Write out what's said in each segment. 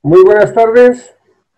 Muy buenas tardes.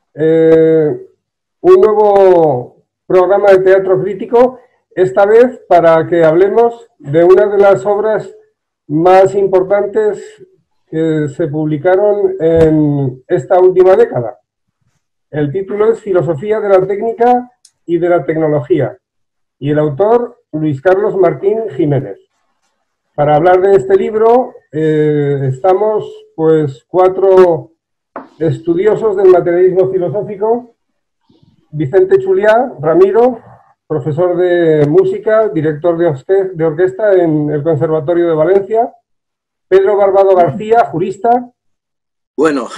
Un nuevo programa de teatro crítico, esta vez para que hablemos de una de las obras más importantes que se publicaron en esta última década. El título es Filosofía de la técnica y de la tecnología, y el autor Luis Carlos Martín Jiménez. Para hablar de este libro estamos pues cuatro estudiosos del materialismo filosófico: Vicente Chuliá Ramiro, profesor de música, director de orquesta en el Conservatorio de Valencia; Pedro Barbado García, jurista. Bueno,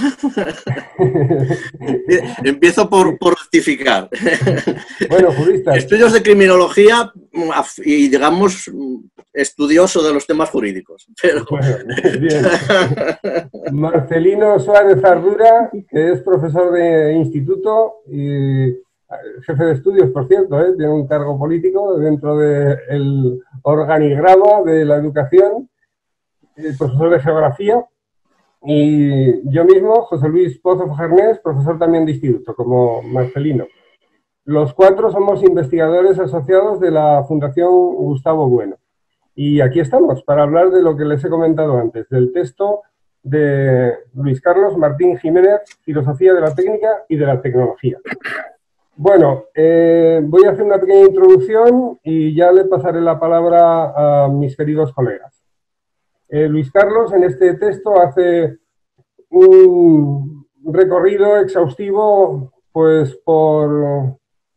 empiezo por rectificar. Bueno, jurista. Estudios de criminología y, digamos, estudioso de los temas jurídicos. Pero... Bueno, bien. Marcelino Suárez Ardura, que es profesor de instituto y jefe de estudios, por cierto, tiene un cargo político dentro del organigrama de la educación, profesor de geografía. Y yo mismo, José Luis Pozo Farnés, profesor también de instituto, como Marcelino. Los cuatro somos investigadores asociados de la Fundación Gustavo Bueno. Y aquí estamos para hablar de lo que les he comentado antes, del texto de Luis Carlos Martín Jiménez, Filosofía de la técnica y de la tecnología. Bueno, voy a hacer una pequeña introducción y ya le pasaré la palabra a mis queridos colegas. Luis Carlos en este texto hace un recorrido exhaustivo pues por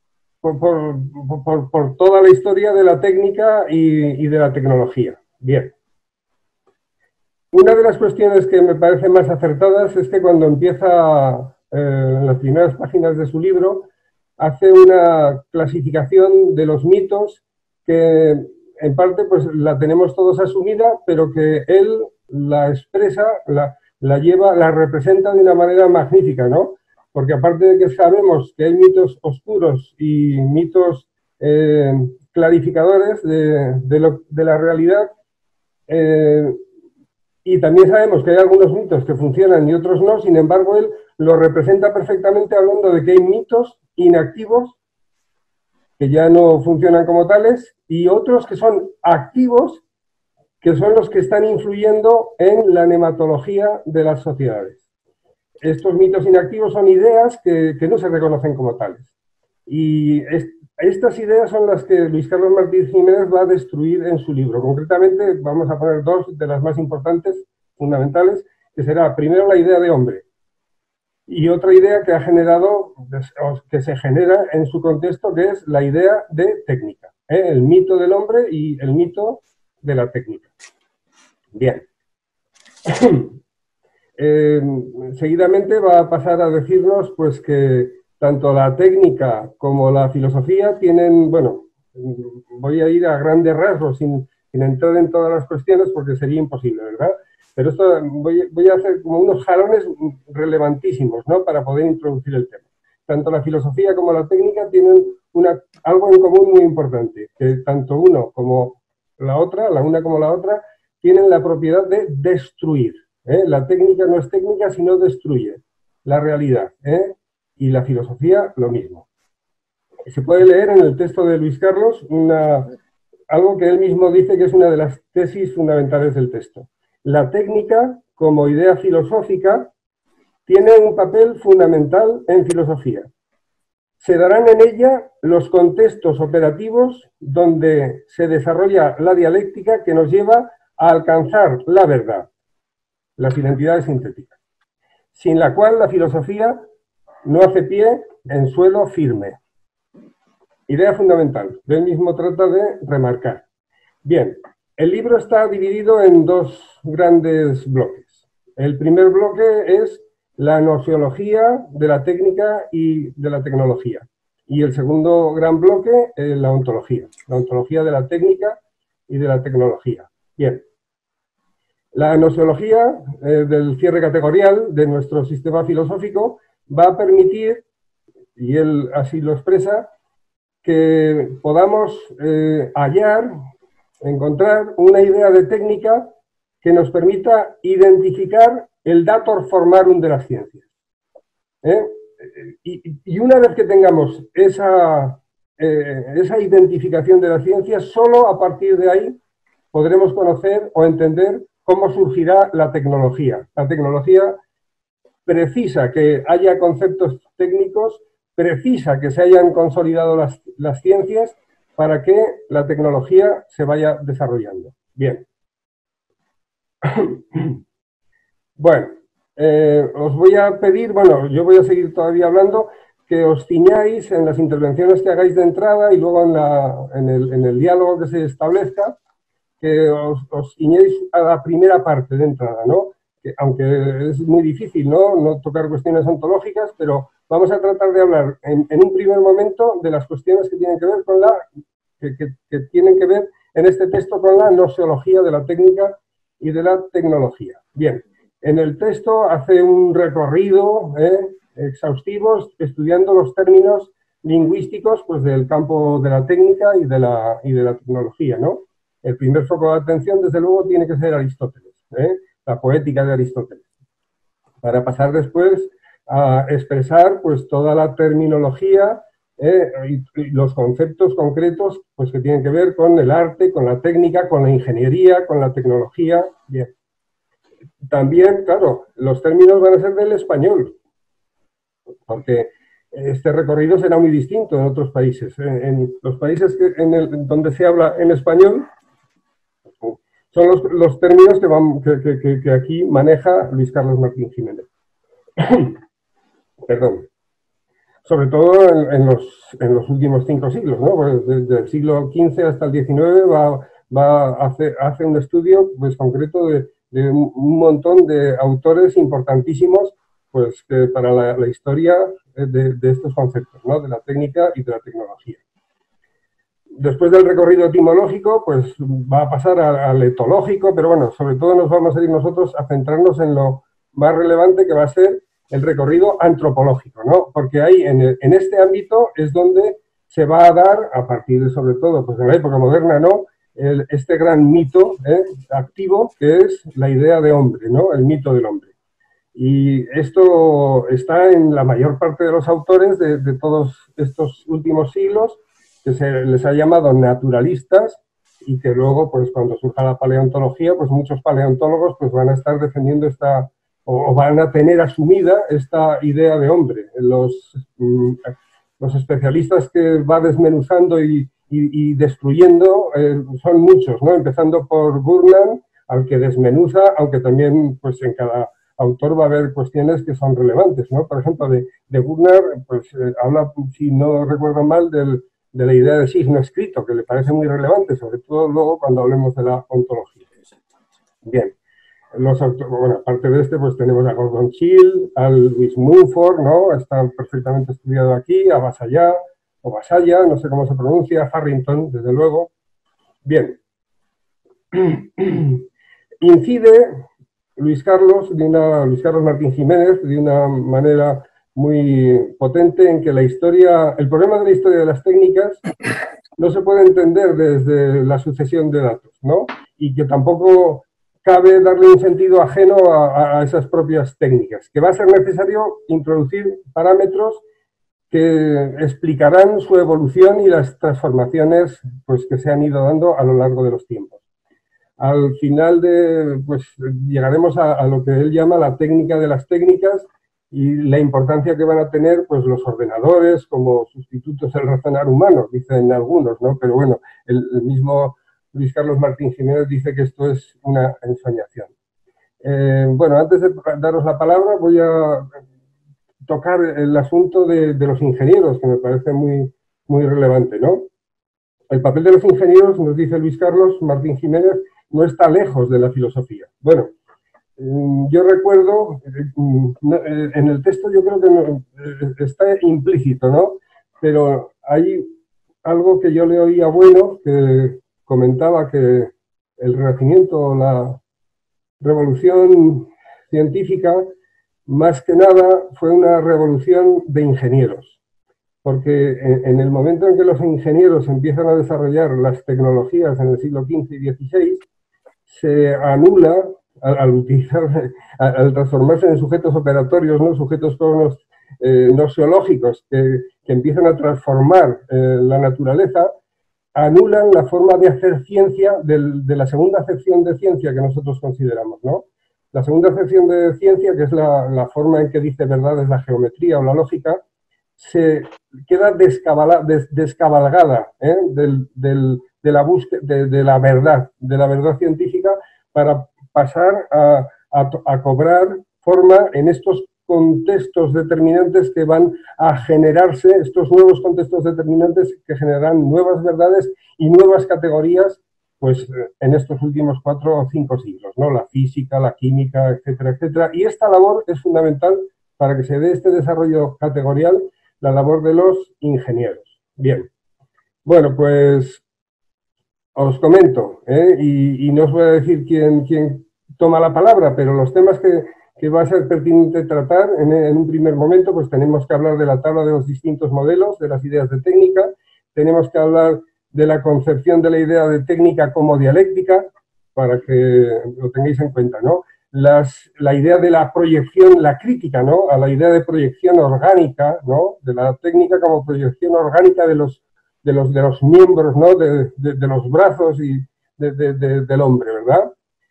toda la historia de la técnica y de la tecnología. Bien. Una de las cuestiones que me parecen más acertadas es que cuando empieza en las primeras páginas de su libro hace una clasificación de los mitos que en parte pues la tenemos todos asumida, pero que él la expresa, la lleva, la representa de una manera magnífica, ¿no? Porque aparte de que sabemos que hay mitos oscuros y mitos clarificadores de la realidad, y también sabemos que hay algunos mitos que funcionan y otros no, sin embargo él lo representa perfectamente hablando de que hay mitos inactivos que ya no funcionan como tales, y otros que son activos, que son los que están influyendo en la nematología de las sociedades. Estos mitos inactivos son ideas que no se reconocen como tales. Y estas ideas son las que Luis Carlos Martín Jiménez va a destruir en su libro. Concretamente, vamos a poner dos de las más importantes, fundamentales, que será primero la idea de hombre, y otra idea que ha generado, que se genera en su contexto, que es la idea de técnica, el mito del hombre y el mito de la técnica. Bien. Seguidamente va a pasar a decirnos pues que tanto la técnica como la filosofía tienen, bueno, voy a ir a grandes rasgos sin entrar en todas las cuestiones porque sería imposible, ¿verdad? Pero esto voy a hacer como unos jalones relevantísimos, ¿no? Para poder introducir el tema. Tanto la filosofía como la técnica tienen algo en común muy importante, que tanto uno como la otra, la una como la otra, tienen la propiedad de destruir. La técnica no es técnica, sino destruye la realidad. Y la filosofía, lo mismo. Se puede leer en el texto de Luis Carlos algo que él mismo dice que es una de las tesis fundamentales del texto. La técnica, como idea filosófica, tiene un papel fundamental en filosofía. Se darán en ella los contextos operativos donde se desarrolla la dialéctica que nos lleva a alcanzar la verdad, las identidades sintéticas, sin la cual la filosofía no hace pie en suelo firme. Idea fundamental, que él mismo trata de remarcar. Bien, el libro está dividido en dos grandes bloques. El primer bloque es la gnoseología de la técnica y de la tecnología. Y el segundo gran bloque, la ontología de la técnica y de la tecnología. Bien. La gnoseología del cierre categorial de nuestro sistema filosófico va a permitir, y él así lo expresa, que podamos encontrar una idea de técnica que nos permita identificar el dator formarum de las ciencias. ¿eh? Y una vez que tengamos esa identificación de la ciencia, solo a partir de ahí podremos conocer o entender cómo surgirá la tecnología. La tecnología precisa que haya conceptos técnicos, precisa que se hayan consolidado las ciencias para que la tecnología se vaya desarrollando. Bien. Bueno, os voy a pedir, bueno, yo voy a seguir todavía hablando, que os ciñáis en las intervenciones que hagáis de entrada y luego en el diálogo que se establezca, que os ciñéis a la primera parte de entrada, ¿no? Que, aunque es muy difícil, ¿no? No tocar cuestiones ontológicas, pero vamos a tratar de hablar en un primer momento de las cuestiones que tienen que ver con que tienen que ver en este texto con la noseología de la técnica y de la tecnología. Bien, en el texto hace un recorrido exhaustivo estudiando los términos lingüísticos pues, del campo de la técnica y de la tecnología, ¿no? El primer foco de atención, desde luego, tiene que ser Aristóteles, la poética de Aristóteles, para pasar después a expresar pues, toda la terminología y los conceptos concretos pues, que tienen que ver con el arte, con la técnica, con la ingeniería, con la tecnología. Bien. También, claro, los términos van a ser del español, porque este recorrido será muy distinto en otros países. En los países donde se habla en español, son los términos que aquí maneja Luis Carlos Martín Jiménez. Perdón. Sobre todo en los últimos 5 siglos, ¿no? Pues desde el siglo XV hasta el XIX hace un estudio pues, concreto de un montón de autores importantísimos pues, para la historia de estos conceptos, ¿no? De la técnica y de la tecnología. Después del recorrido etimológico, pues va a pasar al etológico, pero bueno, sobre todo nos vamos a ir nosotros a centrarnos en lo más relevante que va a ser el recorrido antropológico, ¿no? Porque ahí, en este ámbito, es donde se va a dar, a partir de, sobre todo, pues en la época moderna, ¿no? Este gran mito activo que es la idea de hombre, ¿no? El mito del hombre. Y esto está en la mayor parte de los autores de todos estos últimos siglos, que se les ha llamado naturalistas y que luego, pues cuando surja la paleontología, pues muchos paleontólogos pues van a estar defendiendo o van a tener asumida esta idea de hombre. Los especialistas que va desmenuzando y destruyendo son muchos, ¿no? Empezando por Burnham, al que desmenuza, aunque también pues en cada autor va a haber cuestiones que son relevantes, ¿no? Por ejemplo, de Burnham, pues habla, si no recuerdo mal, de la idea de signo escrito, que le parece muy relevante, sobre todo luego cuando hablemos de la ontología. Bien, bueno, aparte de este, pues tenemos a Gordon Schill, a Louis Mumford, ¿no? Está perfectamente estudiado aquí, a Vasalla, o Vasalla, no sé cómo se pronuncia, Harrington, desde luego. Bien. Incide Luis Carlos Martín Jiménez de una manera muy potente en que el problema de la historia de las técnicas no se puede entender desde la sucesión de datos, ¿no? Y que tampoco cabe darle un sentido ajeno a esas propias técnicas, que va a ser necesario introducir parámetros que explicarán su evolución y las transformaciones pues, que se han ido dando a lo largo de los tiempos. Al final pues llegaremos a lo que él llama la técnica de las técnicas y la importancia que van a tener pues los ordenadores como sustitutos del razonar humano, dicen algunos, ¿no? Pero bueno, el mismo Luis Carlos Martín Jiménez dice que esto es una ensoñación. Bueno, antes de daros la palabra voy a tocar el asunto de los ingenieros, que me parece muy, muy relevante, ¿no? El papel de los ingenieros, nos dice Luis Carlos Martín Jiménez, no está lejos de la filosofía. Bueno, yo recuerdo, en el texto yo creo que está implícito, ¿no? Pero hay algo que yo le oía bueno, que comentaba que el Renacimiento, la revolución científica, más que nada fue una revolución de ingenieros. Porque en el momento en que los ingenieros empiezan a desarrollar las tecnologías en el siglo XV y XVI, se anula, al transformarse en sujetos operatorios, ¿no? Sujetos con unos nosiológicos que empiezan a transformar la naturaleza, anulan la forma de hacer ciencia de la segunda acepción de ciencia que nosotros consideramos, ¿no? La segunda acepción de ciencia, que es la forma en que dice verdades la geometría o la lógica, se queda descabalgada de la búsqueda de la verdad científica, para pasar a cobrar forma en estos contextos determinantes que van a generarse, estos nuevos contextos determinantes que generarán nuevas verdades y nuevas categorías, pues en estos últimos 4 o 5 siglos, ¿no? La física, la química, etcétera, etcétera. Y esta labor es fundamental para que se dé este desarrollo categorial, la labor de los ingenieros. Bien, bueno, pues os comento, y no os voy a decir quién toma la palabra, pero los temas que va a ser pertinente tratar en un primer momento, pues tenemos que hablar de la tabla de los distintos modelos, de las ideas de técnica, tenemos que hablar de la concepción de la idea de técnica como dialéctica, para que lo tengáis en cuenta, ¿no? La idea de la proyección, la crítica, ¿no? A la idea de proyección orgánica, ¿no? De la técnica como proyección orgánica de los miembros, ¿no? De los brazos y del hombre, ¿verdad?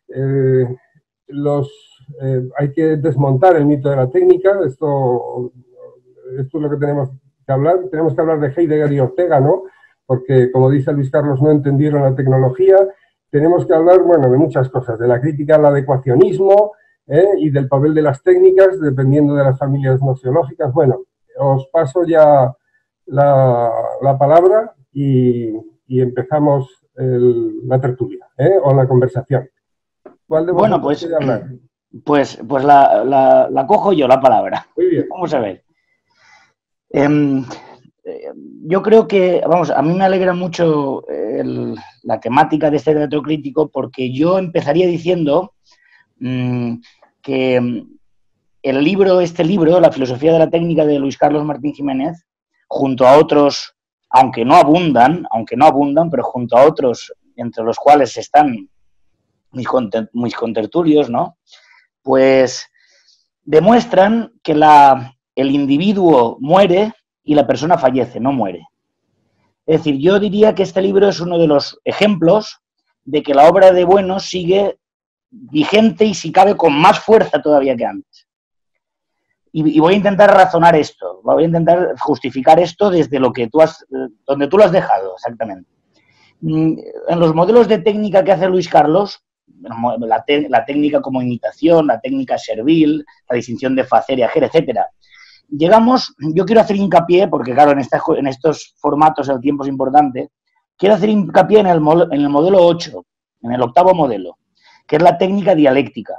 Hay que desmontar el mito de la técnica. Esto es lo que tenemos que hablar. Tenemos que hablar de Heidegger y Ortega, ¿no? Porque, como dice Luis Carlos, no entendieron la tecnología. Tenemos que hablar, bueno, de muchas cosas, de la crítica al adecuacionismo y del papel de las técnicas, dependiendo de las familias nociológicas. Bueno, os paso ya la palabra y empezamos la tertulia, o la conversación. ¿Cuál de vosotros quiere hablar? Pues la cojo yo, la palabra. Muy bien. Vamos a ver. Yo creo que, vamos, a mí me alegra mucho la temática de este teatro crítico, porque yo empezaría diciendo que este libro, La filosofía de la técnica, de Luis Carlos Martín Jiménez, junto a otros, aunque no abundan, pero junto a otros, entre los cuales están mis contertulios, ¿no? Pues demuestran que el individuo muere y la persona fallece, no muere. Es decir, yo diría que este libro es uno de los ejemplos de que la obra de Bueno sigue vigente y, si cabe, con más fuerza todavía que antes. Y voy a intentar razonar esto, voy a intentar justificar esto desde donde tú lo has dejado, exactamente. En los modelos de técnica que hace Luis Carlos, la técnica como imitación, la técnica servil, la distinción de facer y hacer, etcétera. Yo quiero hacer hincapié, porque claro, en estos formatos el tiempo es importante, quiero hacer hincapié en el modelo 8, en el 8º modelo, que es la técnica dialéctica.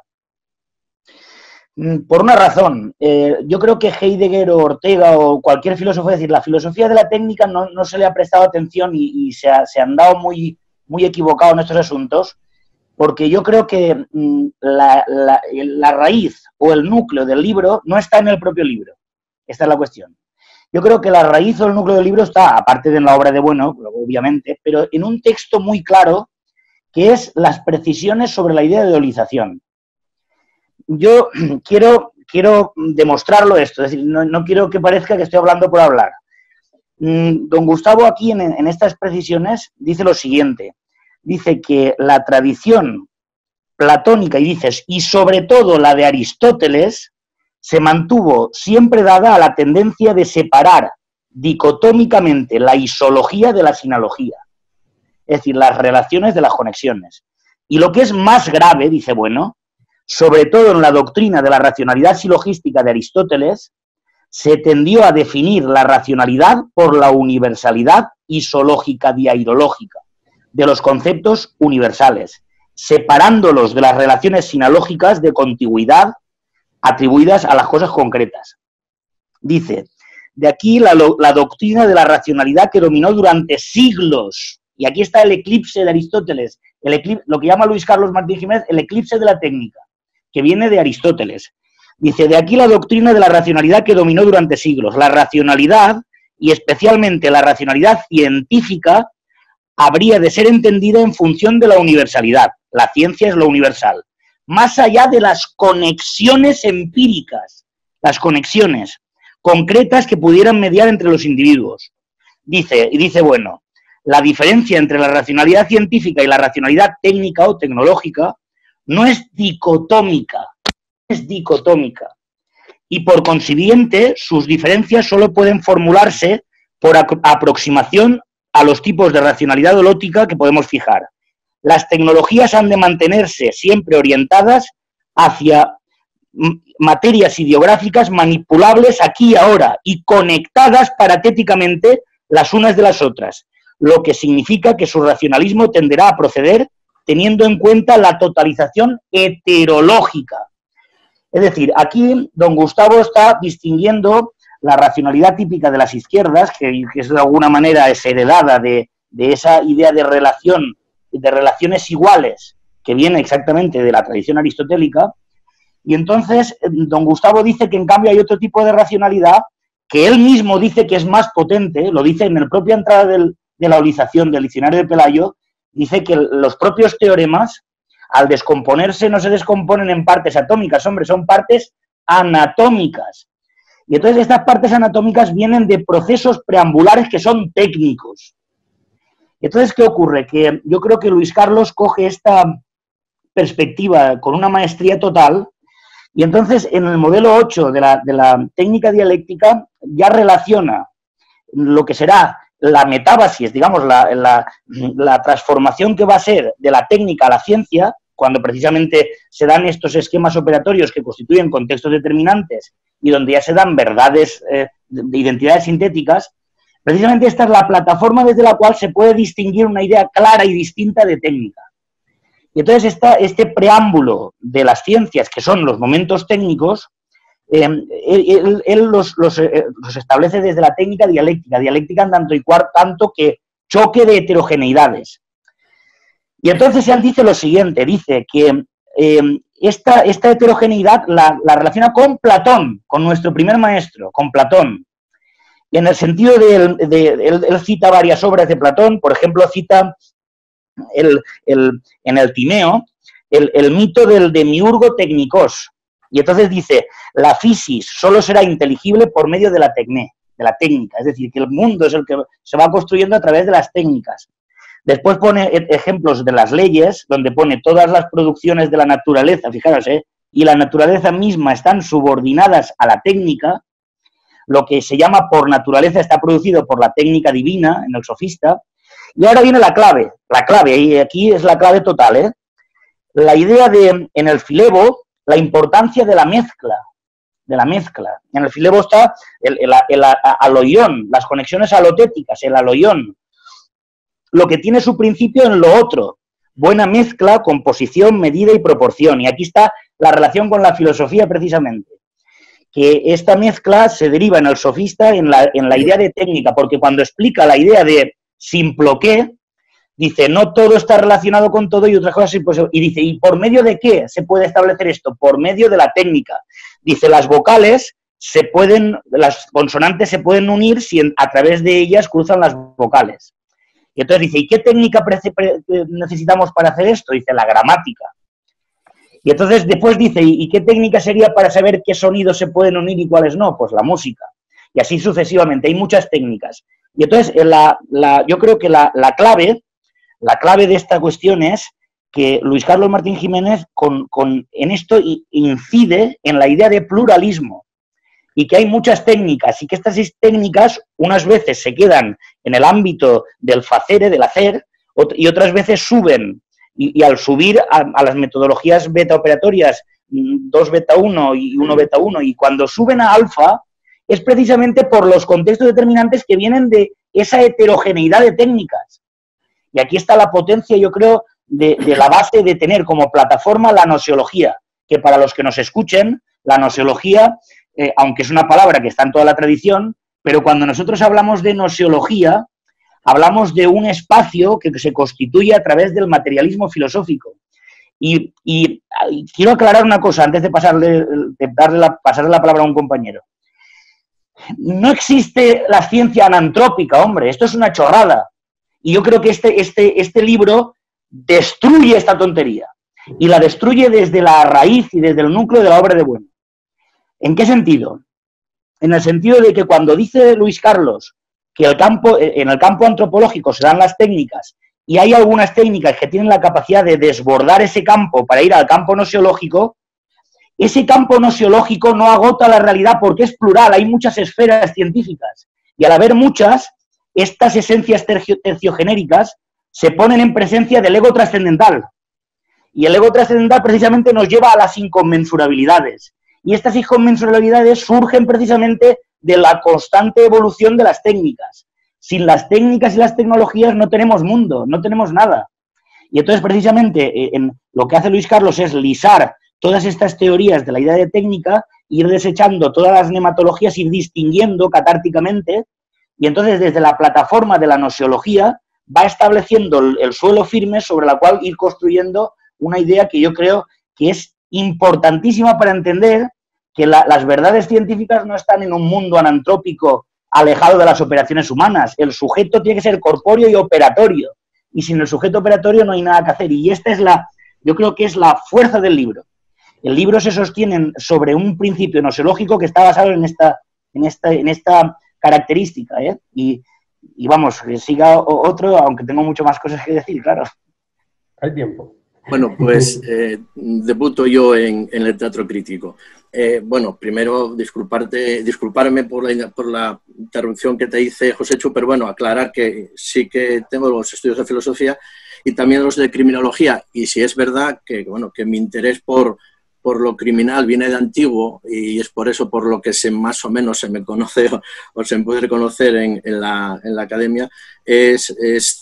Por una razón, yo creo que Heidegger o Ortega o cualquier filósofo, es decir, la filosofía de la técnica no se le ha prestado atención y se han dado muy equivocado en estos asuntos, porque yo creo que la raíz o el núcleo del libro no está en el propio libro. Esta es la cuestión. Yo creo que la raíz o el núcleo del libro está, aparte de la obra de Bueno, obviamente, pero en un texto muy claro, que es las precisiones sobre la idea de dualización. Yo quiero demostrarlo esto, es decir, no quiero que parezca que estoy hablando por hablar. Don Gustavo aquí en estas precisiones dice lo siguiente, dice que la tradición platónica, y sobre todo la de Aristóteles, se mantuvo siempre dada a la tendencia de separar dicotómicamente la isología de la sinalogía, es decir, las relaciones de las conexiones. Y lo que es más grave, dice Bueno, sobre todo en la doctrina de la racionalidad silogística de Aristóteles, se tendió a definir la racionalidad por la universalidad isológica diairológica de los conceptos universales, separándolos de las relaciones sinalógicas de contigüidad atribuidas a las cosas concretas. Dice, de aquí la doctrina de la racionalidad que dominó durante siglos, y aquí está el eclipse de Aristóteles, lo que llama Luis Carlos Martín Jiménez el eclipse de la técnica, que viene de Aristóteles. Dice, de aquí la doctrina de la racionalidad que dominó durante siglos. La racionalidad, y especialmente la racionalidad científica, habría de ser entendida en función de la universalidad. La ciencia es lo universal. Más allá de las conexiones empíricas, las conexiones, concretas que pudieran mediar entre los individuos. Dice, bueno, la diferencia entre la racionalidad científica y la racionalidad técnica o tecnológica no es dicotómica, es dicotómica. Y por consiguiente, sus diferencias solo pueden formularse por aproximación a los tipos de racionalidad holótica que podemos fijar. Las tecnologías han de mantenerse siempre orientadas hacia materias ideográficas manipulables aquí y ahora y conectadas paratéticamente las unas de las otras, lo que significa que su racionalismo tenderá a proceder teniendo en cuenta la totalización heterológica. Es decir, aquí don Gustavo está distinguiendo la racionalidad típica de las izquierdas, que es de alguna manera es heredada de esa idea de relación, de relaciones iguales, que viene exactamente de la tradición aristotélica, y entonces don Gustavo dice que en cambio hay otro tipo de racionalidad que él mismo dice que es más potente, lo dice en la propia entrada de la holización del diccionario de Pelayo, dice que los propios teoremas, al descomponerse, no se descomponen en partes atómicas, hombre, son partes anatómicas. Y entonces estas partes anatómicas vienen de procesos preambulares que son técnicos. Entonces, ¿qué ocurre? Que yo creo que Luis Carlos coge esta perspectiva con una maestría total y entonces en el modelo 8 de la técnica dialéctica ya relaciona lo que será la metábasis, digamos, la transformación que va a ser de la técnica a la ciencia, cuando precisamente se dan estos esquemas operatorios que constituyen contextos determinantes y donde ya se dan verdades de identidades sintéticas, precisamente esta es la plataforma desde la cual se puede distinguir una idea clara y distinta de técnica. Y entonces este preámbulo de las ciencias, que son los momentos técnicos, él los establece desde la técnica dialéctica en tanto y tanto que choque de heterogeneidades. Y entonces él dice lo siguiente, dice que esta heterogeneidad la relaciona con Platón, con nuestro primer maestro, con Platón. Y en el sentido él cita varias obras de Platón, por ejemplo, cita en el Timeo el mito del demiurgo técnicos. Y entonces dice, la physis solo será inteligible por medio de la técnica, es decir, que el mundo es el que se va construyendo a través de las técnicas. Después pone ejemplos de las leyes, donde pone todas las producciones de la naturaleza, fijaros, y la naturaleza misma están subordinadas a la técnica, lo que se llama por naturaleza está producido por la técnica divina, en el sofista. Y ahora viene la clave, y aquí es la clave total, la idea en el Filebo, la importancia de la mezcla. En el Filebo está el aloión, las conexiones alotéticas, el aloión, lo que tiene su principio en lo otro, buena mezcla, composición, medida y proporción. Y aquí está la relación con la filosofía precisamente, que esta mezcla se deriva en el sofista en la idea de técnica, porque cuando explica la idea de simploqué, dice, no todo está relacionado con todo y otras cosas, y dice, ¿y por medio de qué se puede establecer esto? Por medio de la técnica. Dice, las vocales las consonantes se pueden unir si a través de ellas cruzan las vocales. Y entonces dice, ¿y qué técnica necesitamos para hacer esto? Dice, la gramática. Y entonces después dice, ¿y qué técnica sería para saber qué sonidos se pueden unir y cuáles no? Pues la música. Y así sucesivamente, hay muchas técnicas. Y entonces yo creo que la clave de esta cuestión es que Luis Carlos Martín Jiménez en esto incide en la idea de pluralismo y que hay muchas técnicas y que estas técnicas unas veces se quedan en el ámbito del facere, del hacer, y otras veces suben y al subir a las metodologías beta operatorias 2 beta 1 y 1 beta 1 y cuando suben a alfa es precisamente por los contextos determinantes que vienen de esa heterogeneidad de técnicas. Y aquí está la potencia, yo creo, de la base de tener como plataforma la gnoseología, que para los que nos escuchen, la gnoseología, aunque es una palabra que está en toda la tradición, pero cuando nosotros hablamos de gnoseología, hablamos de un espacio que se constituye a través del materialismo filosófico. Y quiero aclarar una cosa antes de pasarle la palabra a un compañero. No existe la ciencia anantrópica, hombre, esto es una chorrada. Y yo creo que este libro destruye esta tontería. Y la destruye desde la raíz y desde el núcleo de la obra de Bueno. ¿En qué sentido? en el sentido de que cuando dice Luis Carlos que en el campo antropológico se dan las técnicas y hay algunas técnicas que tienen la capacidad de desbordar ese campo para ir al campo nosiológico, ese campo nosiológico no agota la realidad porque es plural, hay muchas esferas científicas. Y al haber muchas, estas esencias terciogenéricas se ponen en presencia del ego trascendental. Y el ego trascendental precisamente nos lleva a las inconmensurabilidades. Y estas inconmensurabilidades surgen precisamente de la constante evolución de las técnicas. Sin las técnicas y las tecnologías no tenemos mundo, no tenemos nada. Y entonces precisamente lo que hace Luis Carlos es lisar todas estas teorías de la idea de técnica, ir desechando todas las nematologías, ir distinguiendo catárticamente, y entonces desde la plataforma de la nosiología va estableciendo el suelo firme sobre la cual ir construyendo una idea que yo creo que es importantísima para entender que las verdades científicas no están en un mundo anantrópico alejado de las operaciones humanas. El sujeto tiene que ser corpóreo y operatorio, y sin el sujeto operatorio no hay nada que hacer, y esta es yo creo que es la fuerza del libro. El libro se sostiene sobre un principio nosiológico que está basado en esta característica, ¿eh? Y vamos, que siga otro, aunque tengo mucho más cosas que decir, claro. Hay tiempo. Bueno, pues debuto yo en el teatro crítico. Bueno, primero disculparme por la interrupción que te hice, Joséchu, pero bueno, aclarar que sí que tengo los estudios de filosofía y también los de criminología, y si es verdad que, bueno, que mi interés por lo criminal viene de antiguo, y es por eso por lo que más o menos se me conoce o se me puede reconocer en la academia, es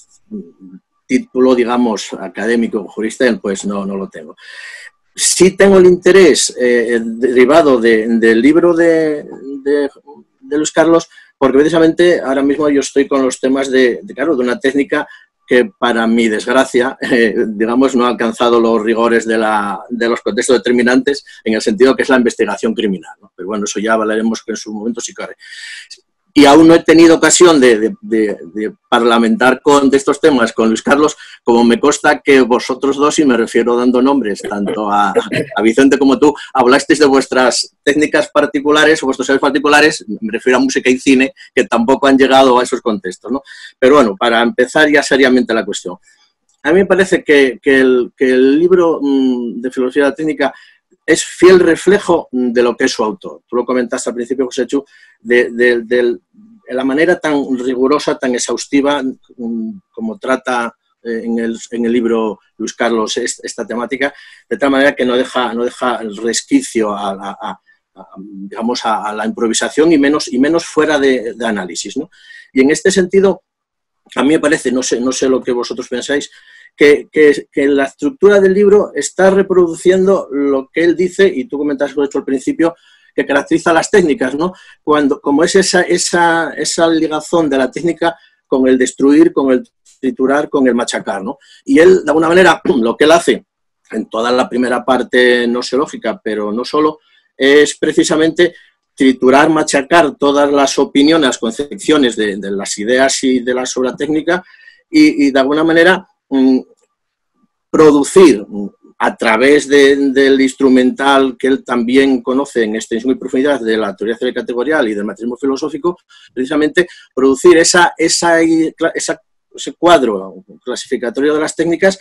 título, digamos, académico, jurista, pues no lo tengo. Sí tengo el interés derivado del libro de Luis Carlos, porque precisamente ahora mismo yo estoy con los temas de una técnica que para mi desgracia, digamos, no ha alcanzado los rigores de los contextos determinantes, en el sentido que es la investigación criminal, ¿no? Pero bueno, eso ya hablaremos en su momento si cabe. Y aún no he tenido ocasión de parlamentar de estos temas con Luis Carlos, como me consta que vosotros dos, y me refiero dando nombres, tanto a Vicente como tú, hablasteis de vuestras técnicas particulares o vuestros saberes particulares, me refiero a música y cine, que tampoco han llegado a esos contextos, ¿no? Pero bueno, para empezar ya seriamente la cuestión. A mí me parece que el libro de filosofía de la técnica es fiel reflejo de lo que es su autor. Tú lo comentaste al principio, Joséchu, de la manera tan rigurosa, tan exhaustiva como trata en el libro Luis Carlos esta temática, de tal manera que no deja el resquicio digamos, a la improvisación y menos fuera de análisis, ¿no? Y en este sentido, a mí me parece, no sé lo que vosotros pensáis, que la estructura del libro está reproduciendo lo que él dice, y tú comentaste por hecho al principio, que caracteriza las técnicas, ¿no? Como es esa ligazón de la técnica con el destruir, con el triturar, con el machacar, ¿no? Y él, de alguna manera, lo que él hace en toda la primera parte nosiológica, pero no solo, es precisamente triturar, machacar todas las opiniones, las concepciones de las ideas y de sobre la técnica, y de alguna manera producir a través del instrumental que él también conoce en extensión y profundidad de la teoría categorial y del materialismo filosófico, precisamente producir ese cuadro clasificatorio de las técnicas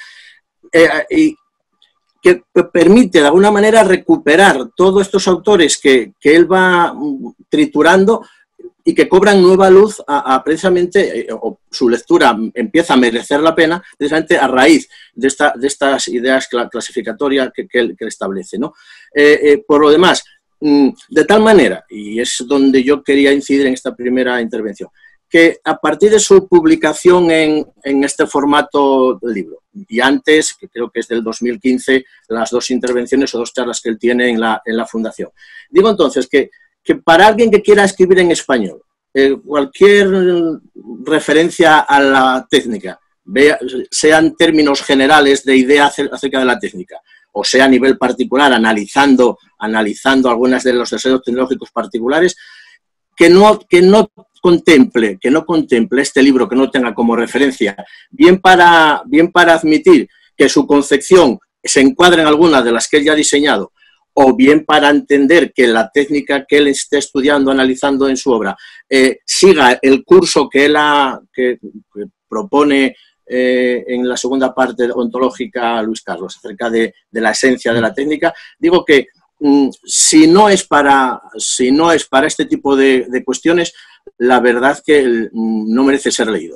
y que permite de alguna manera recuperar todos estos autores que él va triturando y que cobran nueva luz precisamente, o su lectura empieza a merecer la pena precisamente a raíz de estas ideas clasificatorias que él establece, ¿no? Por lo demás, de tal manera, y es donde yo quería incidir en esta primera intervención, que a partir de su publicación en este formato del libro, y antes, que creo que es del 2015, las dos intervenciones o dos charlas que él tiene en la Fundación. Digo entonces que para alguien que quiera escribir en español, cualquier referencia a la técnica, sean términos generales de idea acerca de la técnica, o sea a nivel particular, analizando algunas de los deseos tecnológicos particulares, que no contemple este libro, que no tenga como referencia, bien para admitir que su concepción se encuadra en algunas de las que él ya ha diseñado, o bien para entender que la técnica que él esté estudiando, analizando en su obra, siga el curso que que propone en la segunda parte ontológica Luis Carlos, acerca de la esencia de la técnica. Digo que si no es para este tipo de cuestiones, la verdad que no merece ser leído.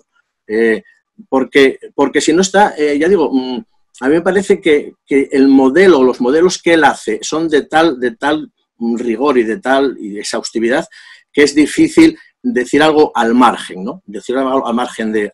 Porque si no está, ya digo, a mí me parece que el modelo, los modelos que él hace son de tal rigor y de tal exhaustividad que es difícil decir algo al margen, ¿no? Decir algo al margen de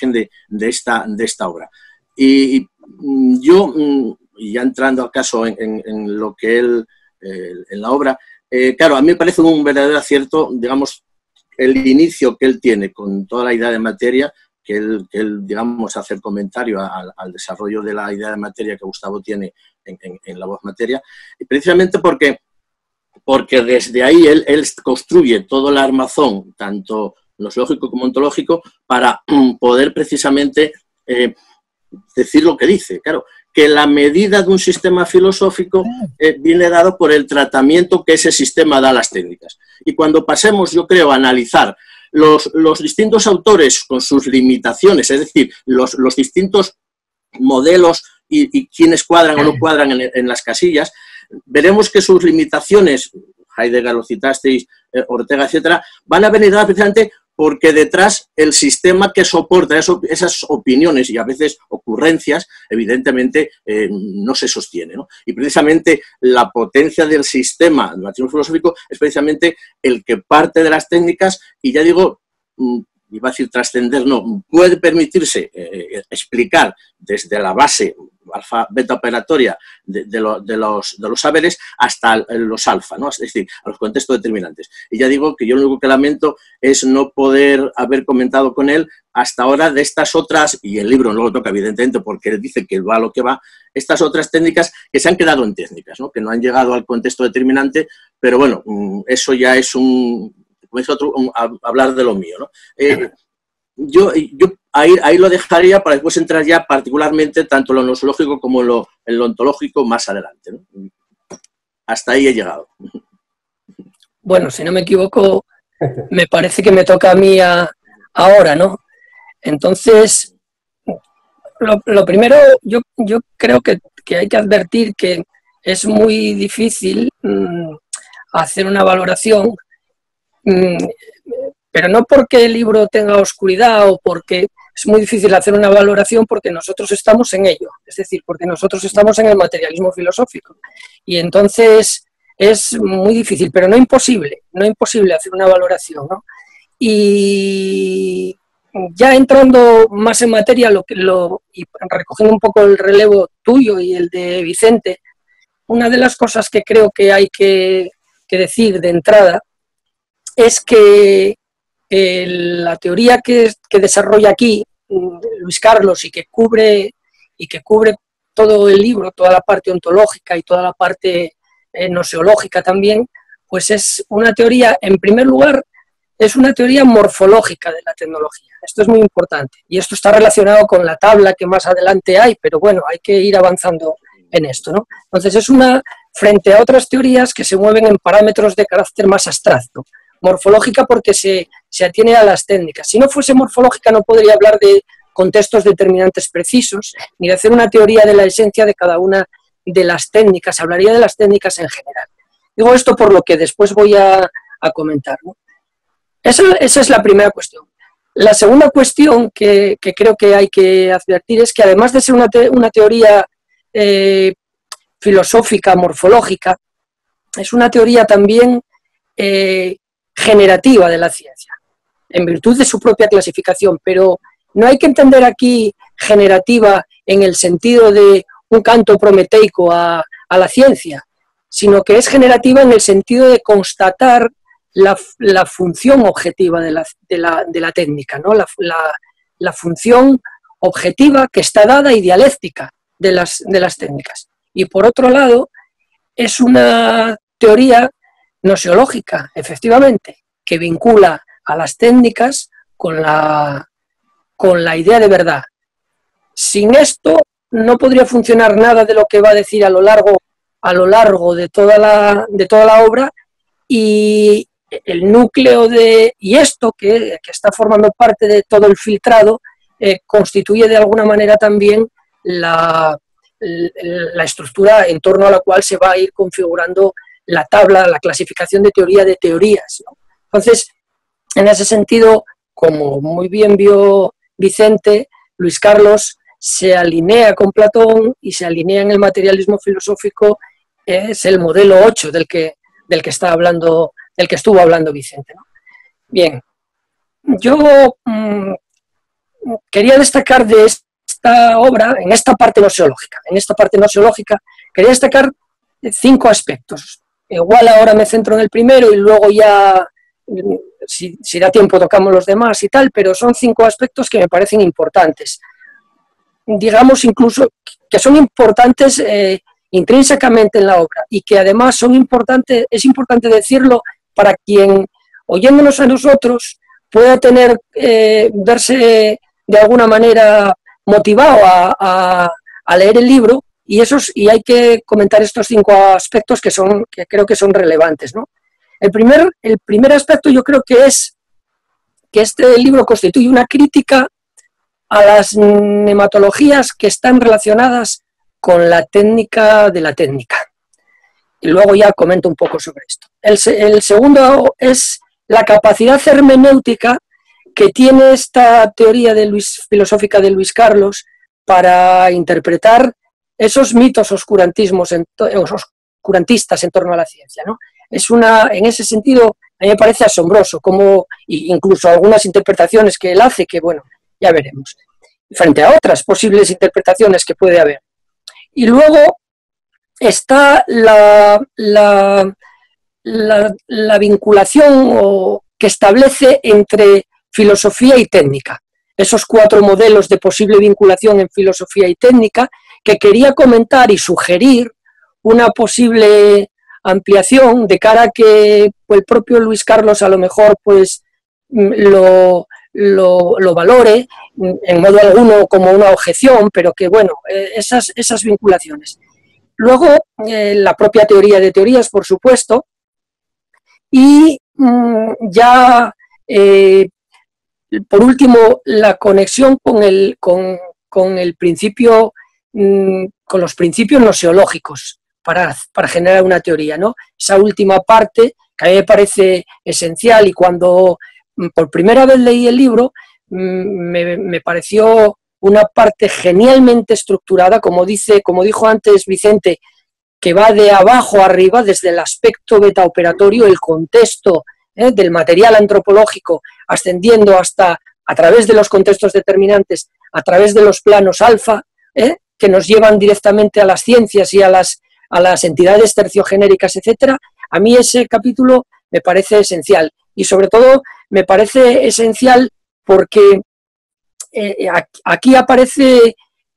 esta obra. Y yo, ya entrando al caso en lo que él, en la obra, claro, a mí me parece un verdadero acierto, digamos, el inicio que él tiene con toda la idea de materia, que él digamos, hace el comentario al desarrollo de la idea de materia que Gustavo tiene en la voz materia, y precisamente porque desde ahí él construye todo el armazón, tanto gnoseológico como ontológico, para poder precisamente decir lo que dice. Claro, que la medida de un sistema filosófico viene dado por el tratamiento que ese sistema da a las técnicas. Y cuando pasemos, yo creo, a analizar los distintos autores con sus limitaciones, es decir, los distintos modelos y quienes cuadran o no cuadran en las casillas, veremos que sus limitaciones, Heidegger lo citasteis, Ortega, etcétera, van a venir dadas precisamente porque detrás el sistema que soporta esas opiniones y a veces ocurrencias, evidentemente no se sostiene, ¿no? Y precisamente la potencia del sistema material filosófico es precisamente el que parte de las técnicas y, ya digo, iba a decir trascender, no, puede permitirse explicar desde la base alfa beta operatoria de los saberes hasta los alfa, ¿no? Es decir, a los contextos determinantes. Y ya digo que yo lo único que lamento es no poder haber comentado con él hasta ahora de estas otras, y el libro no lo toca evidentemente porque él dice que va a lo que va, estas otras técnicas que se han quedado en técnicas, ¿no? Que no han llegado al contexto determinante, pero bueno, eso ya es hablar de lo mío, ¿no? Yo ahí lo dejaría para después entrar ya particularmente tanto en lo gnoseológico como en lo ontológico más adelante, ¿no? Hasta ahí he llegado. Bueno, si no me equivoco, me parece que me toca a mí ahora, ¿no? Entonces, lo primero, yo creo que hay que advertir que es muy difícil hacer una valoración, pero no porque el libro tenga oscuridad o porque es muy difícil hacer una valoración porque nosotros estamos en ello, es decir, porque nosotros estamos en el materialismo filosófico. Y entonces es muy difícil, pero no imposible hacer una valoración, ¿no? Y ya entrando más en materia y recogiendo un poco el relevo tuyo y el de Vicente, una de las cosas que creo que hay que decir de entrada es que la teoría que desarrolla aquí Luis Carlos y que cubre todo el libro, toda la parte ontológica y toda la parte gnoseológica también, pues es una teoría, en primer lugar, es una teoría morfológica de la tecnología. Esto es muy importante y esto está relacionado con la tabla que más adelante hay, pero bueno, hay que ir avanzando en esto, ¿no? Entonces es frente a otras teorías que se mueven en parámetros de carácter más abstracto. Morfológica porque se atiene a las técnicas. Si no fuese morfológica no podría hablar de contextos determinantes precisos, ni de hacer una teoría de la esencia de cada una de las técnicas, hablaría de las técnicas en general. Digo esto por lo que después voy a comentar, ¿no? Esa es la primera cuestión. La segunda cuestión que creo que hay que advertir es que además de ser una teoría filosófica, morfológica, es una teoría también generativa de la ciencia, en virtud de su propia clasificación, pero no hay que entender aquí generativa en el sentido de un canto prometeico a la ciencia, sino que es generativa en el sentido de constatar la función objetiva de la técnica, ¿no? La función objetiva que está dada y dialéctica de las técnicas. Y por otro lado, es una teoría gnoseológica, efectivamente, que vincula a las técnicas con la idea de verdad. Sin esto no podría funcionar nada de lo que va a decir a lo largo a lo largo de toda la obra, y el núcleo y esto que está formando parte de todo el filtrado constituye de alguna manera también la estructura en torno a la cual se va a ir configurando la tabla, la clasificación de teoría de teorías, ¿no? Entonces, en ese sentido, como muy bien vio Vicente, Luis Carlos se alinea con Platón y se alinea en el materialismo filosófico, es el modelo 8 del que estuvo hablando Vicente, ¿no? Bien, yo quería destacar de esta obra, en esta parte noseológica, quería destacar 5 aspectos. Igual ahora me centro en el primero y luego ya, si da tiempo, tocamos los demás y tal, pero son 5 aspectos que me parecen importantes. Digamos incluso que son importantes intrínsecamente en la obra y que además es importante decirlo para quien, oyéndonos a nosotros, pueda verse de alguna manera motivado a leer el libro, y hay que comentar estos 5 aspectos que creo que son relevantes, ¿no? El primer aspecto yo creo que es que este libro constituye una crítica a las nematologías que están relacionadas con la técnica de la técnica. Y luego ya comento un poco sobre esto. El segundo es la capacidad hermenéutica que tiene esta teoría filosófica de Luis Carlos para interpretar esos mitos oscurantistas en torno a la ciencia, ¿no? En ese sentido, a mí me parece asombroso, incluso algunas interpretaciones que él hace, que bueno, ya veremos, frente a otras posibles interpretaciones que puede haber. Y luego está la vinculación que establece entre filosofía y técnica. Esos 4 modelos de posible vinculación en filosofía y técnica, que quería comentar y sugerir una posible ampliación de cara a que el propio Luis Carlos a lo mejor pues lo valore en modo alguno como una objeción, pero que bueno, esas vinculaciones. Luego, la propia teoría de teorías, por supuesto, y ya por último, la conexión con el principio, con los principios noseológicos para generar una teoría, ¿no? Esa última parte que a mí me parece esencial, y cuando por primera vez leí el libro me pareció una parte genialmente estructurada, como dijo antes Vicente, que va de abajo a arriba, desde el aspecto betaoperatorio, el contexto del material antropológico, ascendiendo hasta, a través de los contextos determinantes, a través de los planos alfa, que nos llevan directamente a las ciencias y a las entidades terciogenéricas, etcétera. A mí ese capítulo me parece esencial, y sobre todo me parece esencial porque aquí aparece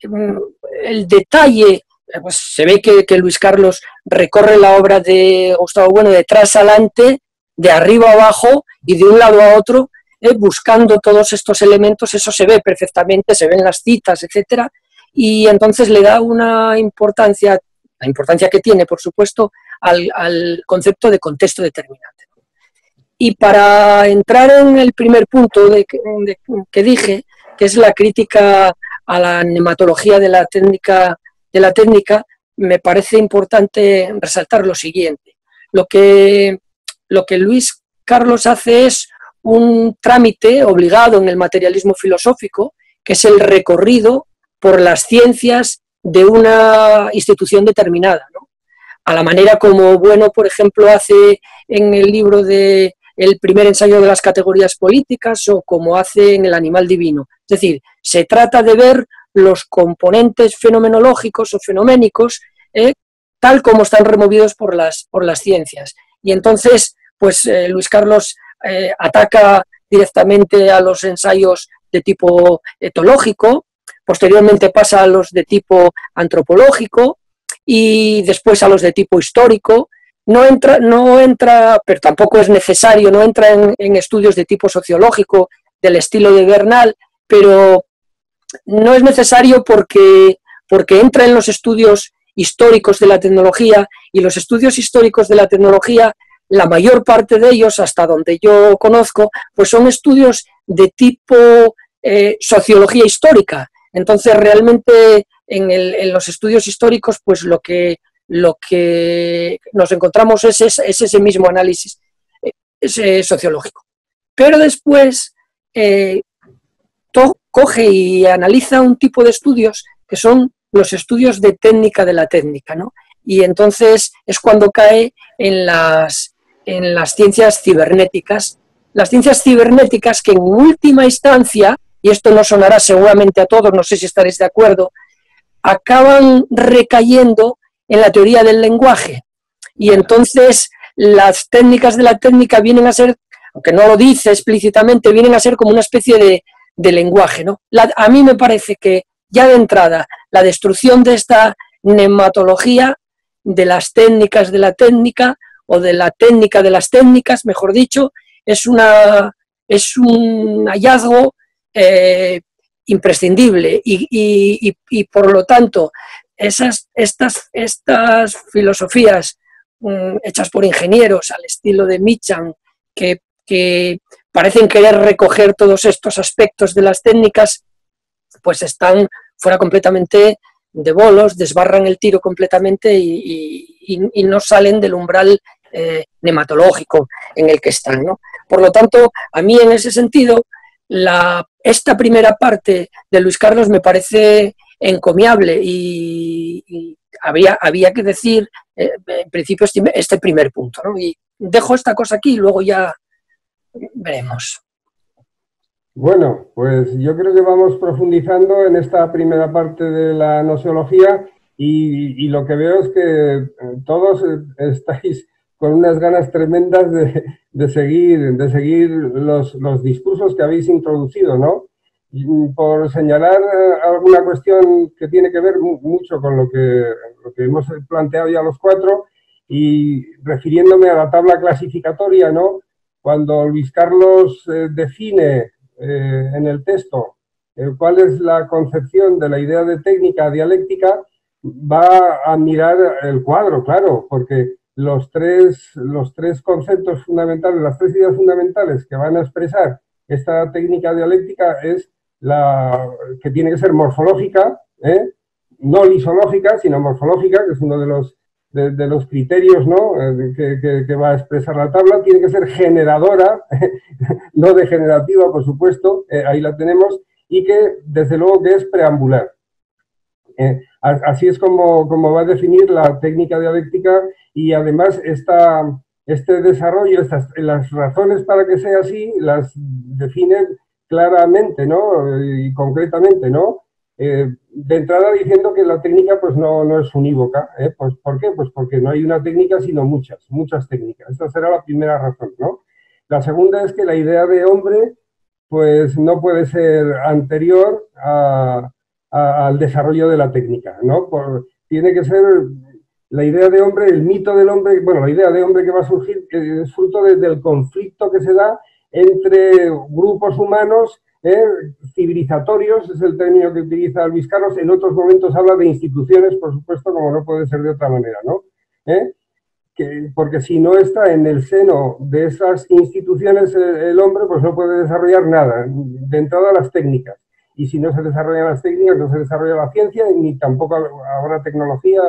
el detalle. Pues se ve que Luis Carlos recorre la obra de Gustavo Bueno de atrás adelante, de arriba a abajo y de un lado a otro, buscando todos estos elementos. Eso se ve perfectamente, se ven las citas, etcétera, y entonces le da una importancia, la importancia que tiene, por supuesto, al concepto de contexto determinante. Y para entrar en el primer punto que dije, que es la crítica a la nematología de la técnica, me parece importante resaltar lo siguiente. Lo que Luis Carlos hace es un trámite obligado en el materialismo filosófico, que es el recorrido por las ciencias de una institución determinada, ¿no? A la manera como Bueno, por ejemplo, hace en el libro de El primer ensayo de las categorías políticas, o como hace en El animal divino. Es decir, se trata de ver los componentes fenomenológicos o fenoménicos tal como están removidos por las ciencias. Y entonces, pues Luis Carlos ataca directamente a los ensayos de tipo etológico, posteriormente pasa a los de tipo antropológico y después a los de tipo histórico. No entra, pero tampoco es necesario, no entra en estudios de tipo sociológico del estilo de Bernal, pero no es necesario porque entra en los estudios históricos de la tecnología, y los estudios históricos de la tecnología, la mayor parte de ellos, hasta donde yo conozco, pues son estudios de tipo sociología histórica. Entonces, realmente, en los estudios históricos, pues lo que nos encontramos es ese mismo análisis sociológico. Pero después coge y analiza un tipo de estudios que son los estudios de técnica de la técnica, ¿no? Y entonces es cuando cae en las ciencias cibernéticas. Las ciencias cibernéticas que en última instancia, y esto nos sonará seguramente a todos, no sé si estaréis de acuerdo, acaban recayendo en la teoría del lenguaje. Y entonces las técnicas de la técnica vienen a ser, aunque no lo dice explícitamente, vienen a ser como una especie de lenguaje, ¿no? A mí me parece que ya de entrada la destrucción de esta nematología, de las técnicas de la técnica, o de la técnica de las técnicas, mejor dicho, es un hallazgo imprescindible y por lo tanto estas filosofías hechas por ingenieros al estilo de Mitcham, que parecen querer recoger todos estos aspectos de las técnicas, pues están fuera completamente de bolos, desbarran el tiro completamente y no salen del umbral nematológico en el que están, ¿no? Por lo tanto, a mí en ese sentido, esta primera parte de Luis Carlos me parece encomiable y había que decir, en principio, este primer punto, ¿no? Y dejo esta cosa aquí y luego ya veremos. Bueno, pues yo creo que vamos profundizando en esta primera parte de la gnoseología y lo que veo es que todos estáis con unas ganas tremendas de seguir los discursos que habéis introducido, ¿no? Por señalar alguna cuestión que tiene que ver mucho con lo que hemos planteado ya los cuatro y refiriéndome a la tabla clasificatoria, ¿no? Cuando Luis Carlos define en el texto cuál es la concepción de la idea de técnica dialéctica, va a mirar el cuadro, claro, porque los tres conceptos fundamentales, las tres ideas fundamentales que van a expresar esta técnica dialéctica es la que tiene que ser morfológica, no lisológica, sino morfológica, que es uno de los criterios, ¿no? que va a expresar la tabla. Tiene que ser generadora, no degenerativa, por supuesto, ahí la tenemos, y que desde luego que es preambular. Así es como va a definir la técnica dialéctica y además este desarrollo, las razones para que sea así, las define claramente, ¿no? Y concretamente, ¿no? De entrada diciendo que la técnica pues no es unívoca. Pues, ¿por qué? Pues porque no hay una técnica sino muchas técnicas. Esta será la primera razón, ¿no? La segunda es que la idea de hombre pues no puede ser anterior al desarrollo de la técnica, ¿no? Tiene que ser la idea de hombre, el mito del hombre, bueno, la idea de hombre que va a surgir es fruto del conflicto que se da entre grupos humanos civilizatorios, es el término que utiliza Luis Carlos. En otros momentos habla de instituciones, por supuesto, como no puede ser de otra manera, ¿no? Porque si no está en el seno de esas instituciones el hombre, pues no puede desarrollar nada, de entrada las técnicas. Y si no se desarrollan las técnicas, no se desarrolla la ciencia, ni tampoco habrá tecnología,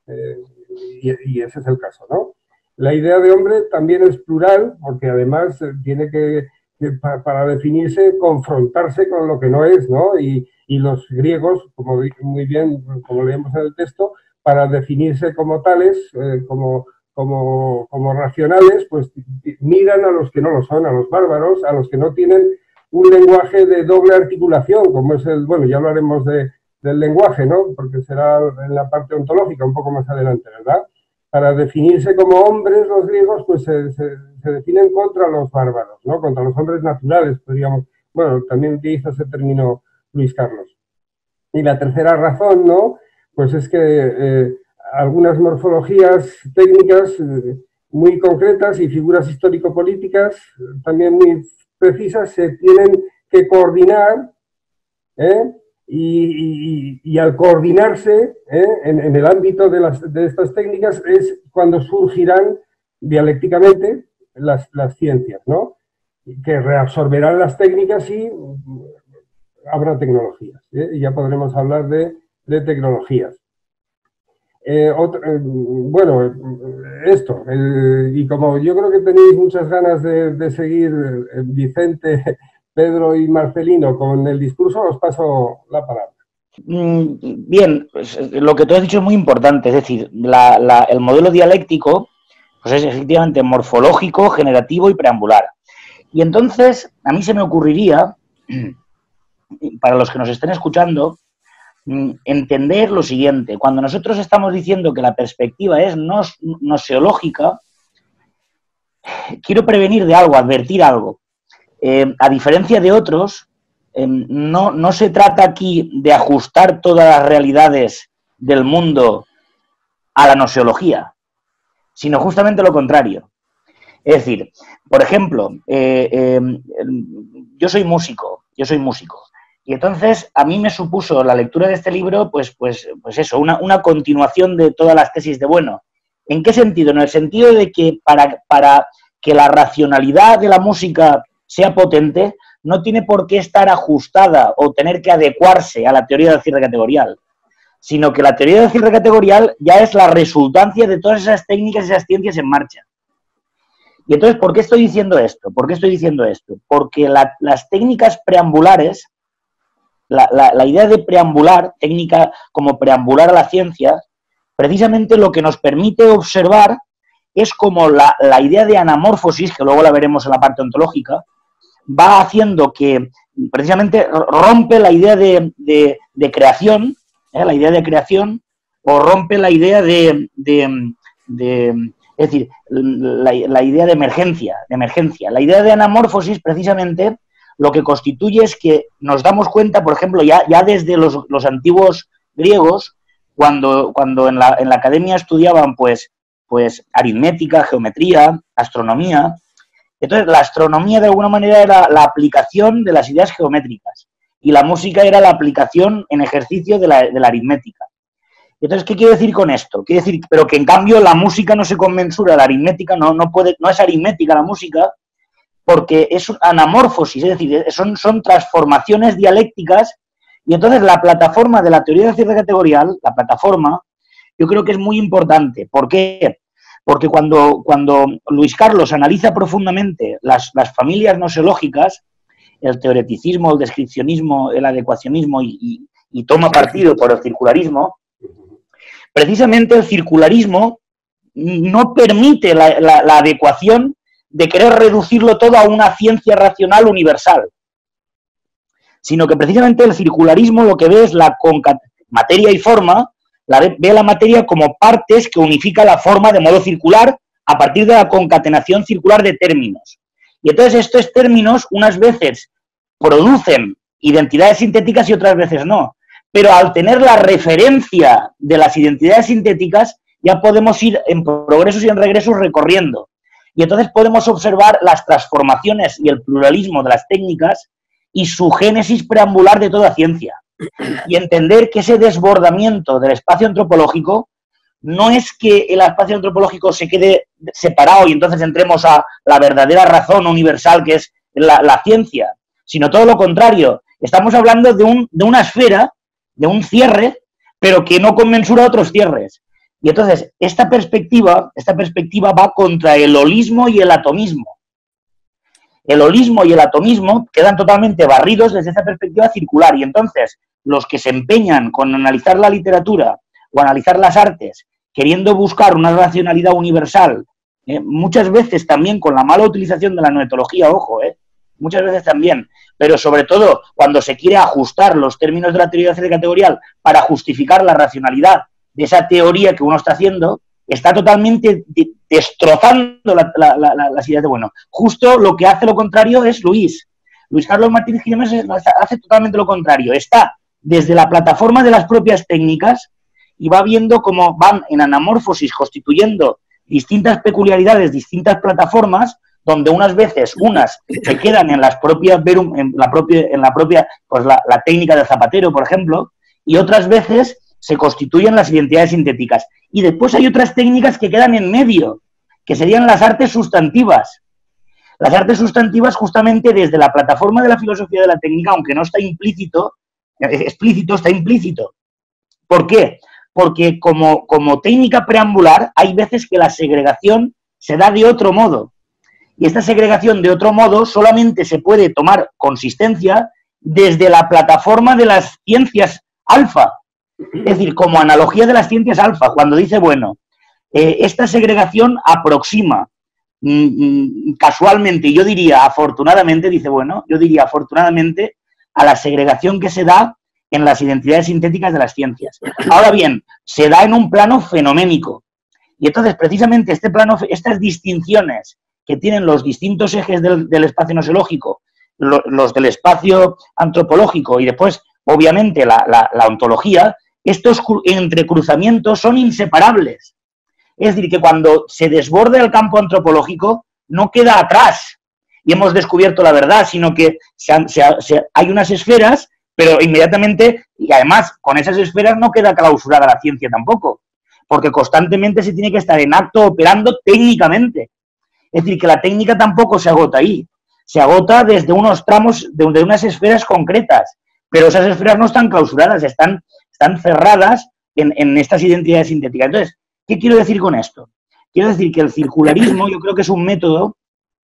y ese es el caso, ¿no? La idea de hombre también es plural, porque además tiene que para definirse, confrontarse con lo que no es, ¿no? Y los griegos, como muy bien, como leemos en el texto, para definirse como tales, como racionales, pues miran a los que no lo son, a los bárbaros, a los que no tienen un lenguaje de doble articulación, como es bueno, ya hablaremos del lenguaje, ¿no? Porque será en la parte ontológica un poco más adelante, ¿verdad? Para definirse como hombres, los griegos, pues se definen contra los bárbaros, ¿no? Contra los hombres naturales, podríamos. Bueno, también utiliza ese término Luis Carlos. Y la tercera razón, ¿no? Pues es que algunas morfologías técnicas muy concretas y figuras histórico-políticas también muy precisas se tienen que coordinar y al coordinarse en el ámbito de estas técnicas es cuando surgirán dialécticamente las ciencias, ¿no? Que reabsorberán las técnicas y habrá tecnologías, y ya podremos hablar de tecnologías. Bueno, esto, y como yo creo que tenéis muchas ganas de seguir, Vicente, Pedro y Marcelino, con el discurso, os paso la palabra. Bien, pues, lo que tú has dicho es muy importante, es decir, el modelo dialéctico pues es efectivamente morfológico, generativo y preambular. Y entonces, a mí se me ocurriría, para los que nos estén escuchando, entender lo siguiente. Cuando nosotros estamos diciendo que la perspectiva es gnoseológica, quiero prevenir de algo, advertir algo. A diferencia de otros, no se trata aquí de ajustar todas las realidades del mundo a la gnoseología, sino justamente lo contrario. Es decir, por ejemplo, yo soy músico, y entonces a mí me supuso la lectura de este libro, pues eso, una continuación de todas las tesis de Bueno. ¿En qué sentido? En el sentido de que para que la racionalidad de la música sea potente, no tiene por qué estar ajustada o tener que adecuarse a la teoría del cierre categorial, sino que la teoría del cierre categorial ya es la resultancia de todas esas técnicas y esas ciencias en marcha. Y entonces, ¿por qué estoy diciendo esto? Porque las técnicas preambulares, la idea de preambular, técnica como preambular a la ciencia, precisamente lo que nos permite observar es como la idea de anamórfosis, que luego la veremos en la parte ontológica, va haciendo que precisamente rompe la idea de creación, la idea de creación, o rompe la idea es decir, la idea de emergencia. La idea de anamórfosis, precisamente, lo que constituye es que nos damos cuenta, por ejemplo, ya desde los antiguos griegos, cuando en la academia estudiaban pues aritmética, geometría, astronomía. Entonces, la astronomía de alguna manera era la aplicación de las ideas geométricas y la música era la aplicación en ejercicio de la aritmética. Entonces, ¿qué quiero decir con esto? Quiero decir, pero que en cambio la música no se conmensura, la aritmética no es aritmética la música, porque es anamórfosis, es decir, son transformaciones dialécticas, y entonces la plataforma de la teoría del cierre categorial, yo creo que es muy importante. ¿Por qué? Porque cuando Luis Carlos analiza profundamente las familias gnoseológicas, el teoreticismo, el descripcionismo, el adecuacionismo y toma partido por el circularismo, precisamente el circularismo no permite la adecuación de querer reducirlo todo a una ciencia racional universal, sino que precisamente el circularismo lo que ve es materia y forma, ve la materia como partes que unifica la forma de modo circular a partir de la concatenación circular de términos. Y entonces estos términos unas veces producen identidades sintéticas y otras veces no. Pero al tener la referencia de las identidades sintéticas ya podemos ir en progresos y en regresos recorriendo. Y entonces podemos observar las transformaciones y el pluralismo de las técnicas y su génesis preambular de toda ciencia. Y entender que ese desbordamiento del espacio antropológico no es que el espacio antropológico se quede separado y entonces entremos a la verdadera razón universal que es la ciencia, sino todo lo contrario. Estamos hablando de una esfera, de un cierre, pero que no conmensura otros cierres. Y entonces esta perspectiva va contra el holismo y el atomismo. El holismo y el atomismo quedan totalmente barridos desde esa perspectiva circular, y entonces los que se empeñan con analizar la literatura o analizar las artes, queriendo buscar una racionalidad universal, muchas veces también con la mala utilización de la noetología, ojo, muchas veces también, pero sobre todo cuando se quiere ajustar los términos de la teoría del cierre categorial para justificar la racionalidad de esa teoría que uno está haciendo, está totalmente destrozando las ideas de Bueno. Justo lo que hace lo contrario es Luis Carlos Martínez Giménez hace totalmente lo contrario. Está desde la plataforma de las propias técnicas y va viendo cómo van en anamórfosis constituyendo distintas peculiaridades, distintas plataformas, donde unas veces se quedan en las propias pues la técnica del zapatero, por ejemplo, y otras veces se constituyen las identidades sintéticas. Y después hay otras técnicas que quedan en medio, que serían las artes sustantivas. Las artes sustantivas, justamente desde la plataforma de la filosofía de la técnica, aunque no está explícito, está implícito. ¿Por qué? Porque como técnica preambular hay veces que la segregación se da de otro modo. Y esta segregación de otro modo solamente se puede tomar consistencia desde la plataforma de las ciencias alfa. Es decir, como analogía de las ciencias alfa, cuando dice, bueno, esta segregación aproxima casualmente, y yo diría afortunadamente, dice, bueno, yo diría afortunadamente a la segregación que se da en las identidades sintéticas de las ciencias. Ahora bien, se da en un plano fenoménico. Y entonces, precisamente, estas distinciones que tienen los distintos ejes del espacio nosológico, los del espacio antropológico y después, obviamente, la ontología, estos entrecruzamientos son inseparables. Es decir, que cuando se desborda el campo antropológico, no queda atrás y hemos descubierto la verdad, sino que hay unas esferas, pero inmediatamente, y además con esas esferas no queda clausurada la ciencia tampoco, porque constantemente se tiene que estar en acto operando técnicamente. Es decir, que la técnica tampoco se agota ahí, se agota desde unos tramos, de unas esferas concretas, pero esas esferas no están clausuradas, están cerradas en estas identidades sintéticas. Entonces, ¿qué quiero decir con esto? Quiero decir que el circularismo, yo creo que es un método,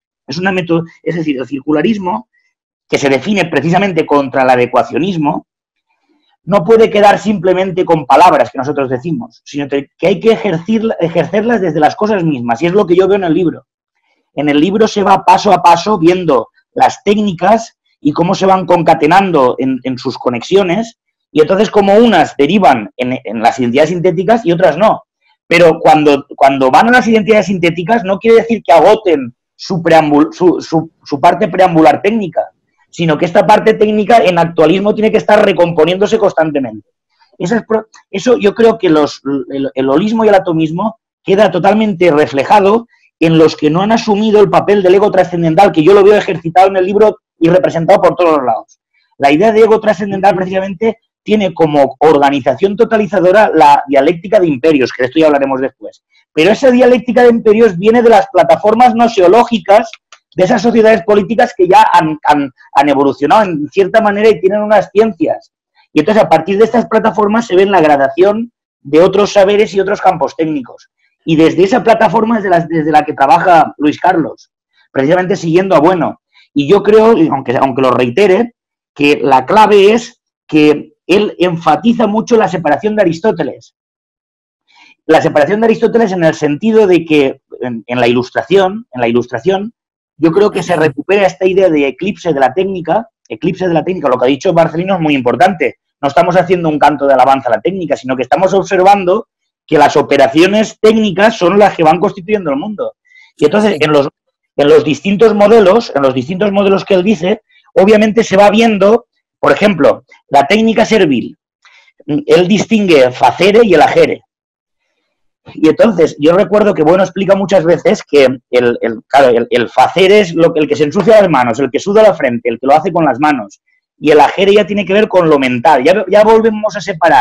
es decir, el circularismo, que se define precisamente contra el adecuacionismo, no puede quedar simplemente con palabras que nosotros decimos, sino que hay que ejercerlas desde las cosas mismas, y es lo que yo veo en el libro. En el libro se va paso a paso viendo las técnicas y cómo se van concatenando en sus conexiones, y entonces como unas derivan en las identidades sintéticas y otras no. Pero cuando van a las identidades sintéticas no quiere decir que agoten su parte preambular técnica, sino que esta parte técnica en actualismo tiene que estar recomponiéndose constantemente. Eso yo creo que el holismo y el atomismo queda totalmente reflejado en los que no han asumido el papel del ego trascendental, que yo lo veo ejercitado en el libro y representado por todos los lados. La idea de ego trascendental precisamente tiene como organización totalizadora la dialéctica de imperios, que de esto ya hablaremos después. Pero esa dialéctica de imperios viene de las plataformas noseológicas de esas sociedades políticas que ya han evolucionado en cierta manera y tienen unas ciencias. Y entonces a partir de estas plataformas se ve la gradación de otros saberes y otros campos técnicos. Y desde esa plataforma es desde la que trabaja Luis Carlos, precisamente siguiendo a Bueno. Y yo creo, aunque lo reitere, que la clave es que él enfatiza mucho la separación de Aristóteles. La separación de Aristóteles en el sentido de que en la ilustración, yo creo que se recupera esta idea de eclipse de la técnica, lo que ha dicho Marcelino es muy importante. No estamos haciendo un canto de alabanza a la técnica, sino que estamos observando que las operaciones técnicas son las que van constituyendo el mundo. Y entonces, en los distintos modelos que él dice, obviamente se va viendo, por ejemplo, la técnica servil. Él distingue el facere y el agere. Y entonces, yo recuerdo que Bueno explica muchas veces que el facere es el que se ensucia las manos, el que suda la frente, el que lo hace con las manos. Y el agere ya tiene que ver con lo mental. Ya volvemos a separar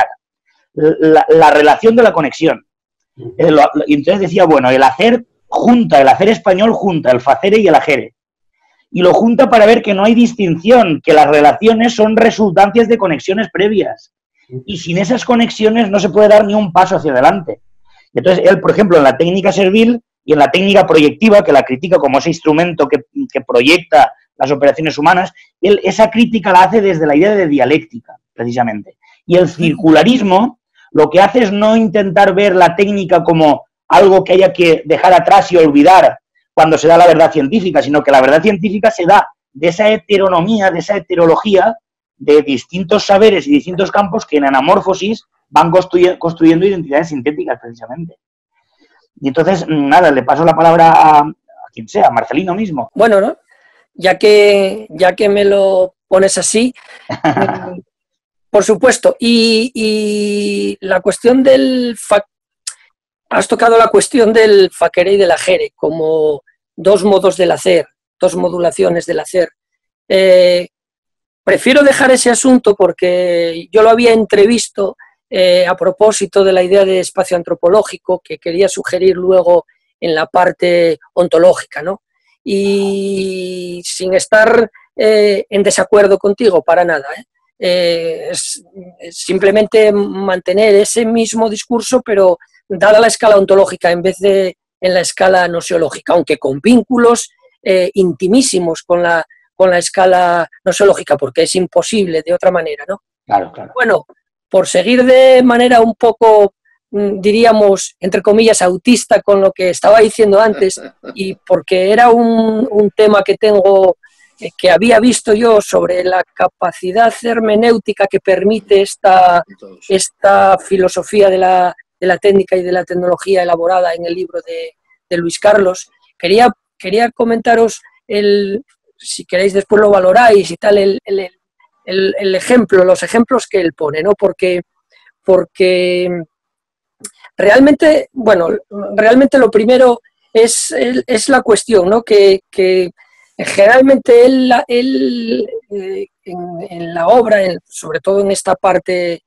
la relación de la conexión. Y entonces decía, bueno, el hacer español junta el facere y el agere. Y lo junta para ver que no hay distinción, que las relaciones son resultancias de conexiones previas. Y sin esas conexiones no se puede dar ni un paso hacia adelante. Entonces, él, por ejemplo, en la técnica servil y en la técnica proyectiva, que la critica como ese instrumento que proyecta las operaciones humanas, él esa crítica la hace desde la idea de dialéctica, precisamente. Y el circularismo lo que hace es no intentar ver la técnica como algo que haya que dejar atrás y olvidar cuando se da la verdad científica, sino que la verdad científica se da de esa heteronomía, de esa heterología de distintos saberes y distintos campos que en anamorfosis van construyendo identidades sintéticas, precisamente. Y entonces, nada, le paso la palabra a quien sea, a Marcelino mismo. Bueno, ¿no? Ya que me lo pones así, por supuesto. Y la cuestión has tocado la cuestión del facere y del agere como dos modos del hacer, dos modulaciones del hacer. Prefiero dejar ese asunto porque yo lo había entrevisto a propósito de la idea de espacio antropológico que quería sugerir luego en la parte ontológica, ¿no? Y sin estar en desacuerdo contigo, para nada, es simplemente mantener ese mismo discurso, pero dada la escala ontológica en vez de en la escala nosiológica, aunque con vínculos intimísimos con la escala nosiológica, porque es imposible de otra manera, ¿no? Claro, claro. Bueno, por seguir de manera un poco, diríamos, entre comillas, autista con lo que estaba diciendo antes, y porque era un tema que tengo, que había visto yo sobre la capacidad hermenéutica que permite esta filosofía de la técnica y de la tecnología elaborada en el libro de Luis Carlos. Quería comentaros, si queréis después lo valoráis y tal, el ejemplo, los ejemplos que él pone, ¿no? Porque realmente, bueno, realmente lo primero es la cuestión, ¿no? Que generalmente él en la obra, sobre todo en esta parte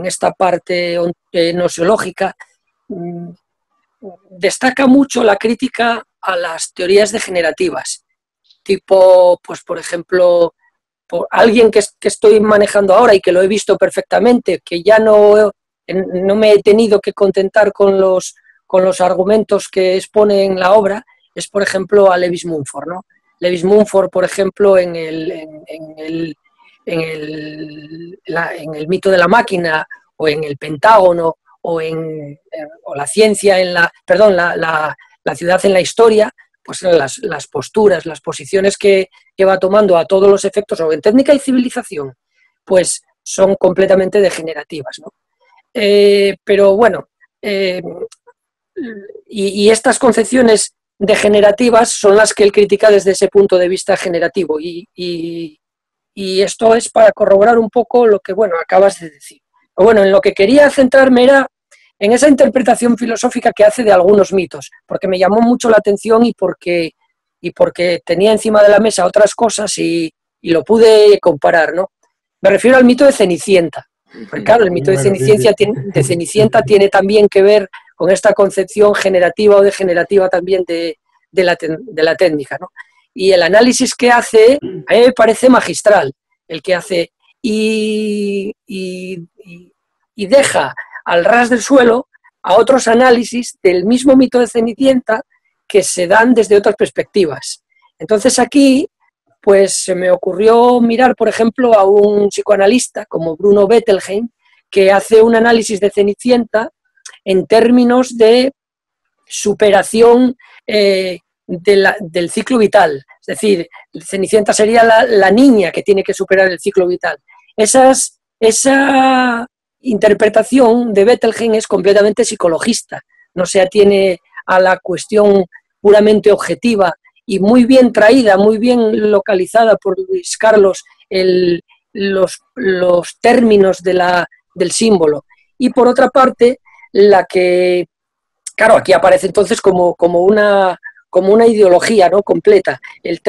nosiológica, destaca mucho la crítica a las teorías degenerativas, tipo, pues por ejemplo, por alguien que estoy manejando ahora y que lo he visto perfectamente, que ya no me he tenido que contentar con los argumentos que expone en la obra, es por ejemplo a Lewis Mumford, ¿no? Lewis Mumford, por ejemplo, en el mito de la máquina, o en el Pentágono, o la ciencia la ciudad en la historia, pues las posturas, las posiciones que va tomando a todos los efectos, o en técnica y civilización, pues son completamente degenerativas, ¿no? Pero bueno, y estas concepciones degenerativas son las que él critica desde ese punto de vista generativo, y esto es para corroborar un poco lo que, bueno, acabas de decir. Pero bueno, en lo que quería centrarme era en esa interpretación filosófica que hace de algunos mitos, porque me llamó mucho la atención y porque tenía encima de la mesa otras cosas y lo pude comparar, ¿no? Me refiero al mito de Cenicienta. Porque claro, el mito de Cenicienta tiene también que ver con esta concepción generativa o degenerativa también de la técnica, ¿no? Y el análisis que hace, a mí me parece magistral, el que hace, y deja al ras del suelo a otros análisis del mismo mito de Cenicienta que se dan desde otras perspectivas. Entonces aquí, pues se me ocurrió mirar, por ejemplo, a un psicoanalista como Bruno Bettelheim, que hace un análisis de Cenicienta en términos de superación del ciclo vital. Es decir, Cenicienta sería la niña que tiene que superar el ciclo vital. Esa interpretación de Bettelheim es completamente psicologista, no se atiene a la cuestión puramente objetiva y muy bien traída, muy bien localizada por Luis Carlos los términos del símbolo. Y por otra parte, la que, claro, aquí aparece entonces como una ideología, ¿no?, completa,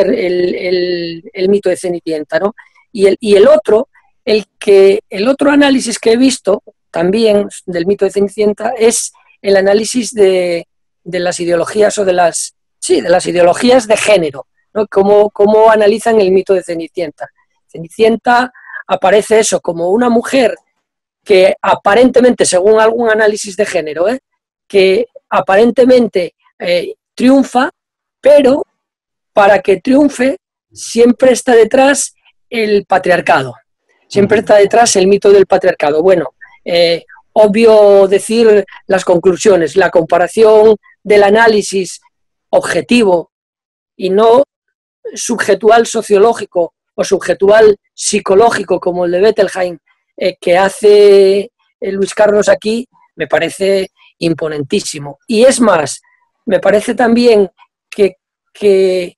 el mito de Cenicienta, ¿no? Y el otro análisis que he visto también del mito de Cenicienta es el análisis de las ideologías o de las ideologías de género, ¿no? Cómo analizan el mito de Cenicienta. Cenicienta aparece eso como una mujer que aparentemente, según algún análisis de género, que aparentemente triunfa, pero para que triunfe siempre está detrás el patriarcado. Siempre está detrás el mito del patriarcado. Bueno, obvio decir las conclusiones, la comparación del análisis objetivo y no subjetual sociológico o subjetual psicológico como el de Bettelheim que hace Luis Carlos aquí, me parece imponentísimo. Y es más, me parece también que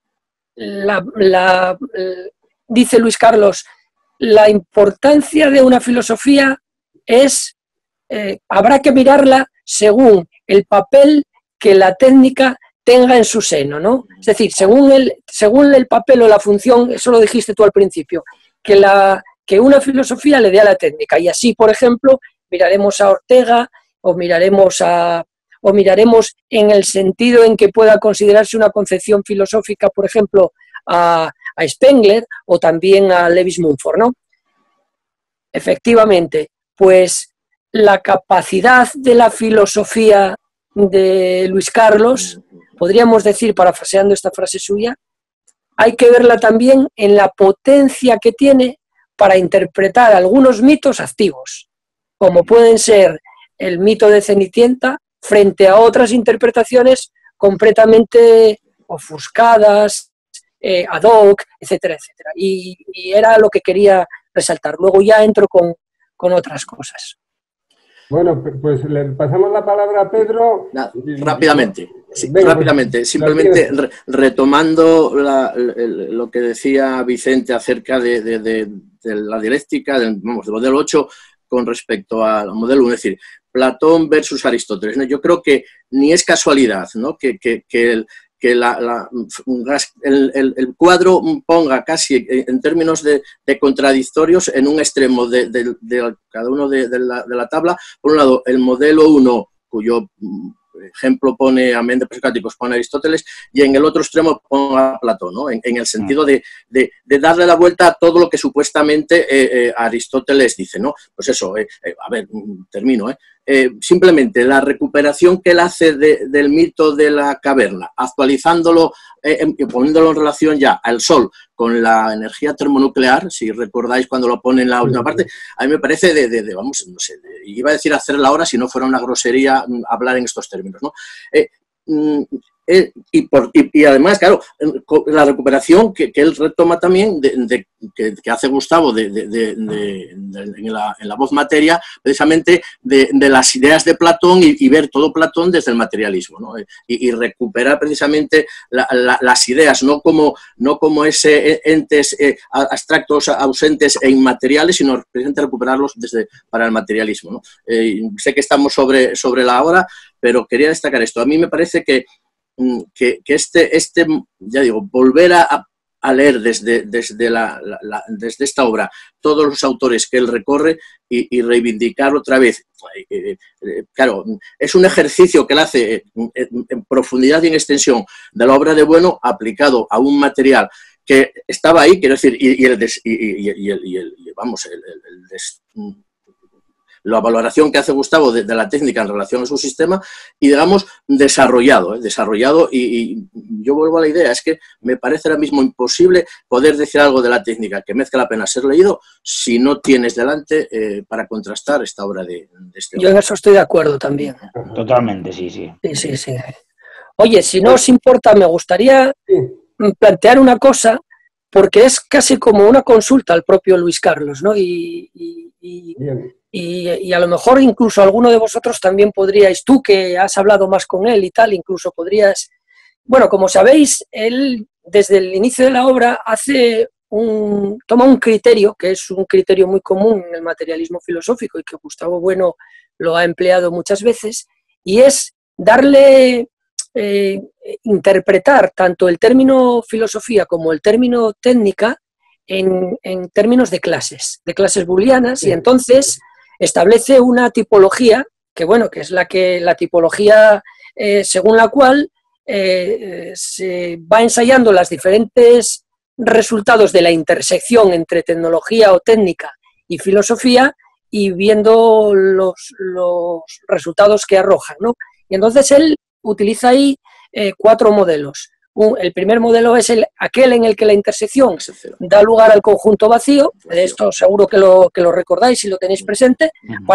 dice Luis Carlos, la importancia de una filosofía es, habrá que mirarla según el papel que la técnica tenga en su seno, ¿no? Es decir, según el papel o la función, eso lo dijiste tú al principio, que una filosofía le dé a la técnica. Y así, por ejemplo, miraremos a Ortega o miraremos en el sentido en que pueda considerarse una concepción filosófica, por ejemplo, a Spengler o también a Lewis Mumford, ¿no? Efectivamente, pues la capacidad de la filosofía de Luis Carlos, podríamos decir, parafraseando esta frase suya, hay que verla también en la potencia que tiene para interpretar algunos mitos activos, como pueden ser el mito de Cenicienta, frente a otras interpretaciones completamente ofuscadas, ad hoc, etcétera, etcétera. Y era lo que quería resaltar. Luego ya entro con otras cosas. Bueno, pues le pasamos la palabra a Pedro. Rápidamente, sí, Venga, rápidamente, pues, simplemente retomando lo que decía Vicente acerca de la dialéctica, del modelo 8 con respecto al modelo 1, es decir, Platón versus Aristóteles, ¿no? Yo creo que ni es casualidad, ¿no?, que el cuadro ponga casi en términos de contradictorios en un extremo de cada uno de la tabla. Por un lado, el modelo 1, cuyo ejemplo pone a Méndez Presocráticos, pone a Aristóteles, y en el otro extremo pone a Platón, ¿no? En el sentido de darle la vuelta a todo lo que supuestamente Aristóteles dice, ¿no? Pues eso, a ver, termino, simplemente la recuperación que él hace del mito de la caverna, actualizándolo, poniéndolo en relación ya al Sol con la energía termonuclear, si recordáis cuando lo pone en la última parte, a mí me parece vamos, no sé, iba a decir hacerla ahora si no fuera una grosería hablar en estos términos, ¿no? Y además, claro, la recuperación que él retoma también, que hace Gustavo en la voz materia, precisamente de las ideas de Platón y ver todo Platón desde el materialismo, ¿no? Y recuperar precisamente las ideas, no como entes abstractos, ausentes e inmateriales, sino precisamente recuperarlos para el materialismo, ¿no? Sé que estamos sobre la hora, pero quería destacar esto. A mí me parece que ya digo, volver a leer desde esta obra todos los autores que él recorre y reivindicar otra vez. Claro, es un ejercicio que él hace en profundidad y en extensión de la obra de Bueno aplicado a un material que estaba ahí, quiero decir, la valoración que hace Gustavo de la técnica en relación a su sistema y, digamos, desarrollado, y yo vuelvo a la idea, es que me parece ahora mismo imposible poder decir algo de la técnica que merezca la pena ser leído si no tienes delante para contrastar esta obra de este hombre. Yo en eso estoy de acuerdo también. Totalmente, sí. Sí. Oye, si no os importa, me gustaría plantear una cosa, porque es casi como una consulta al propio Luis Carlos, ¿no? Y a lo mejor incluso alguno de vosotros también podríais, tú que has hablado más con él y tal, incluso podrías... Bueno, como sabéis, él desde el inicio de la obra toma un criterio, que es un criterio muy común en el materialismo filosófico y que Gustavo Bueno lo ha empleado muchas veces, y es darle, interpretar tanto el término filosofía como el término técnica en términos de clases booleanas, y entonces establece una tipología, que es la tipología según la cual se va ensayando los diferentes resultados de la intersección entre tecnología o técnica y filosofía y viendo los resultados que arrojan, ¿no? Y entonces él utiliza ahí 4 modelos. El primer modelo es aquel en el que la intersección da lugar al conjunto vacío. De esto seguro que lo recordáis y lo tenéis presente,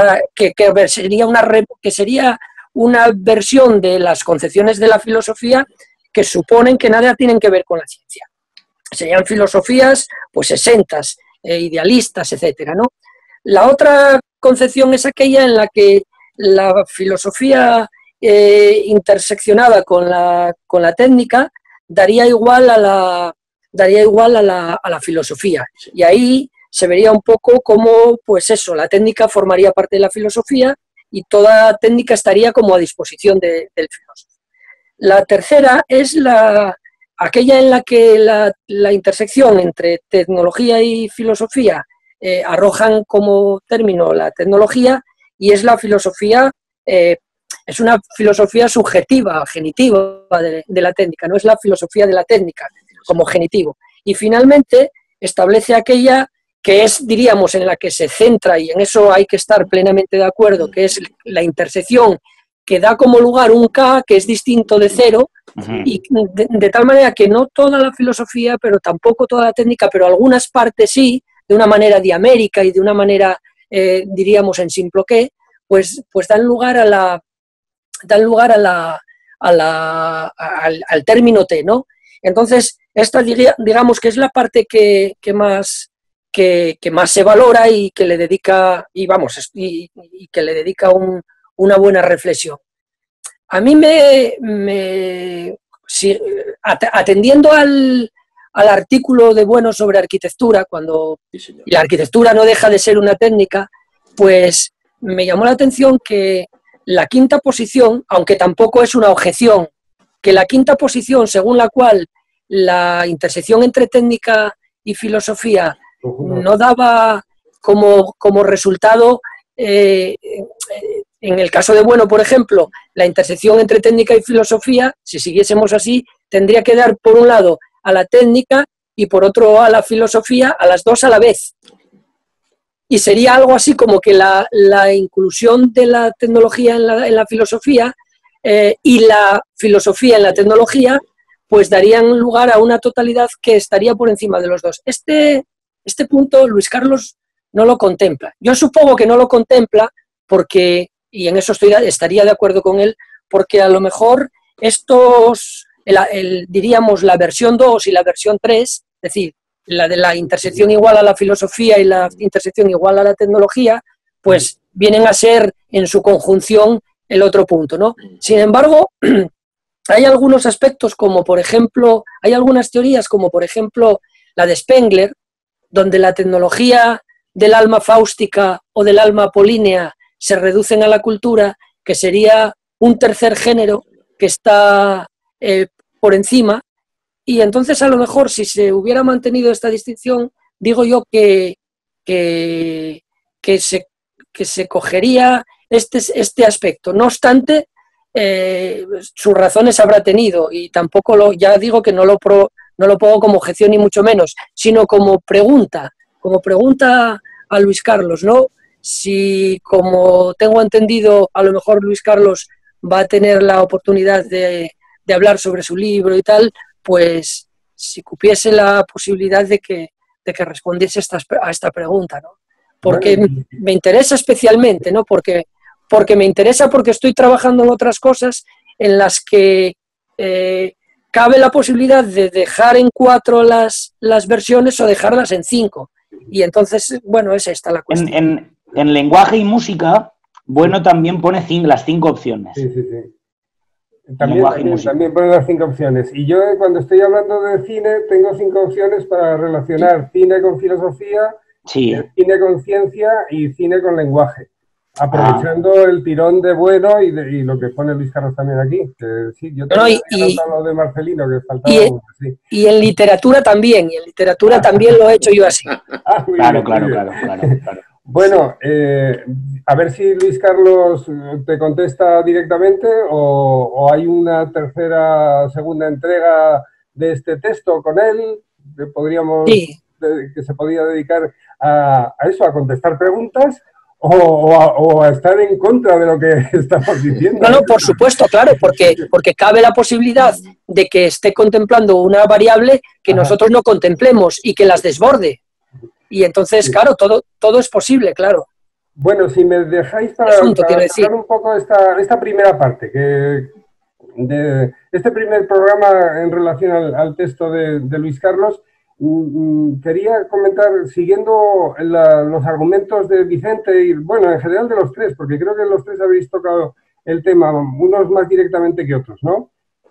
que sería una versión de las concepciones de la filosofía que suponen que nada tienen que ver con la ciencia. Serían filosofías pues exentas, idealistas, etcétera, ¿no? La otra concepción es aquella en la que la filosofía interseccionada con la técnica daría igual a la filosofía. Y ahí se vería un poco como, pues eso, la técnica formaría parte de la filosofía y toda técnica estaría como a disposición del filósofo. La tercera es aquella en la que la intersección entre tecnología y filosofía arrojan como término la tecnología, y es la filosofía, es una filosofía subjetiva, genitiva de la técnica, no es la filosofía de la técnica como genitivo. Y finalmente establece aquella que es, diríamos, en la que se centra, y en eso hay que estar plenamente de acuerdo, que es la intersección que da como lugar un K que es distinto de cero, y de tal manera que no toda la filosofía, pero tampoco toda la técnica, pero algunas partes sí, de una manera diamérica y de una manera, diríamos, en simploqué, pues dan lugar al término T, ¿no? Entonces, esta digamos que es la parte que más se valora y que le dedica, y que le dedica una buena reflexión. A mí atendiendo al artículo de Bueno sobre arquitectura, cuando la arquitectura no deja de ser una técnica, pues me llamó la atención que la quinta posición, aunque tampoco es una objeción, que la quinta posición según la cual la intersección entre técnica y filosofía no daba como resultado, en el caso de Bueno, por ejemplo, la intersección entre técnica y filosofía, si siguiésemos así, tendría que dar por un lado a la técnica y por otro a la filosofía, a las dos a la vez. Y sería algo así como que la inclusión de la tecnología en la filosofía y la filosofía en la tecnología, pues darían lugar a una totalidad que estaría por encima de los dos. Este punto Luis Carlos no lo contempla. Yo supongo que no lo contempla porque, y en eso estaría de acuerdo con él, porque a lo mejor diríamos la versión 2 y la versión 3, es decir, la de la intersección igual a la filosofía y la intersección igual a la tecnología, pues vienen a ser en su conjunción el otro punto, ¿no? Sin embargo, hay algunos aspectos como por ejemplo, hay algunas teorías como por ejemplo la de Spengler, donde la tecnología del alma fáustica o del alma apolínea se reducen a la cultura, que sería un tercer género que está por encima, y entonces a lo mejor si se hubiera mantenido esta distinción, digo yo que se cogería este aspecto. No obstante, sus razones habrá tenido, y tampoco ya digo que no lo pongo como objeción ni mucho menos, sino como pregunta a Luis Carlos, ¿no? Si, como tengo entendido, a lo mejor Luis Carlos va a tener la oportunidad de hablar sobre su libro y tal, pues si cupiese la posibilidad de que respondiese a esta pregunta, ¿no? Porque me interesa especialmente, ¿no? Porque me interesa, porque estoy trabajando en otras cosas en las que cabe la posibilidad de dejar en 4 las versiones o dejarlas en 5. Y entonces, bueno, es esta la cuestión. En lenguaje y música, Bueno también pone las 5 opciones. Sí. También pone las 5 opciones. Y yo, cuando estoy hablando de cine, tengo 5 opciones para relacionar cine con filosofía, cine con ciencia y cine con lenguaje. Aprovechando el tirón de Bueno y lo que pone Luis Carlos también aquí. Que, sí, yo también he notado lo de Marcelino, que faltaba uno, sí. Y en literatura también, también lo he hecho yo así. Claro. Bueno, a ver si Luis Carlos te contesta directamente o hay una segunda entrega de este texto con él, que se podría dedicar a eso, a contestar preguntas o a estar en contra de lo que estamos diciendo. No, por supuesto, claro, porque cabe la posibilidad de que esté contemplando una variable que nosotros no contemplemos y que las desborde. Y entonces, claro, todo es posible, claro. Bueno, si me dejáis para tocar un poco esta primera parte, de este primer programa en relación al texto de Luis Carlos, quería comentar, siguiendo los argumentos de Vicente y, bueno, en general de los tres, porque creo que los tres habéis tocado el tema, unos más directamente que otros, ¿no?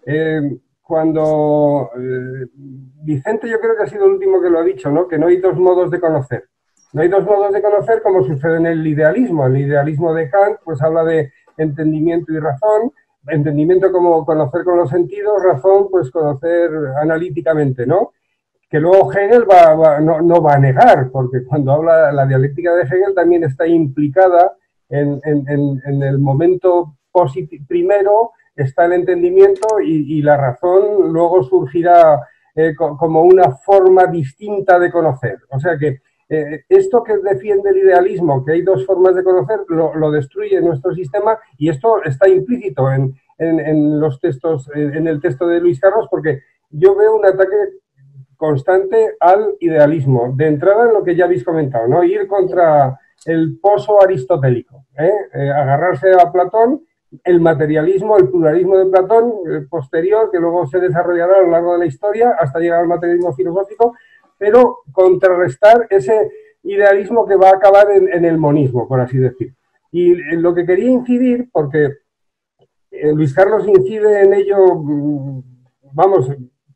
Cuando Vicente, yo creo que ha sido el último que lo ha dicho, ¿no? Que no hay 2 modos de conocer. No hay 2 modos de conocer como sucede en el idealismo. El idealismo de Kant pues habla de entendimiento y razón, entendimiento como conocer con los sentidos, razón, pues conocer analíticamente, ¿no? Que luego Hegel no va a negar, porque cuando habla la dialéctica de Hegel también está implicada en el momento primero, está el entendimiento y la razón luego surgirá como una forma distinta de conocer. O sea que esto que defiende el idealismo, que hay dos formas de conocer, lo destruye nuestro sistema, y esto está implícito en los textos, en el texto de Luis Carlos, porque yo veo un ataque constante al idealismo, de entrada en lo que ya habéis comentado, ¿no? Ir contra el pozo aristotélico, agarrarse a Platón, el materialismo, el pluralismo de Platón, posterior, que luego se desarrollará a lo largo de la historia hasta llegar al materialismo filosófico, pero contrarrestar ese idealismo que va a acabar en el monismo, por así decir. Y lo que quería incidir, porque Luis Carlos incide en ello, vamos,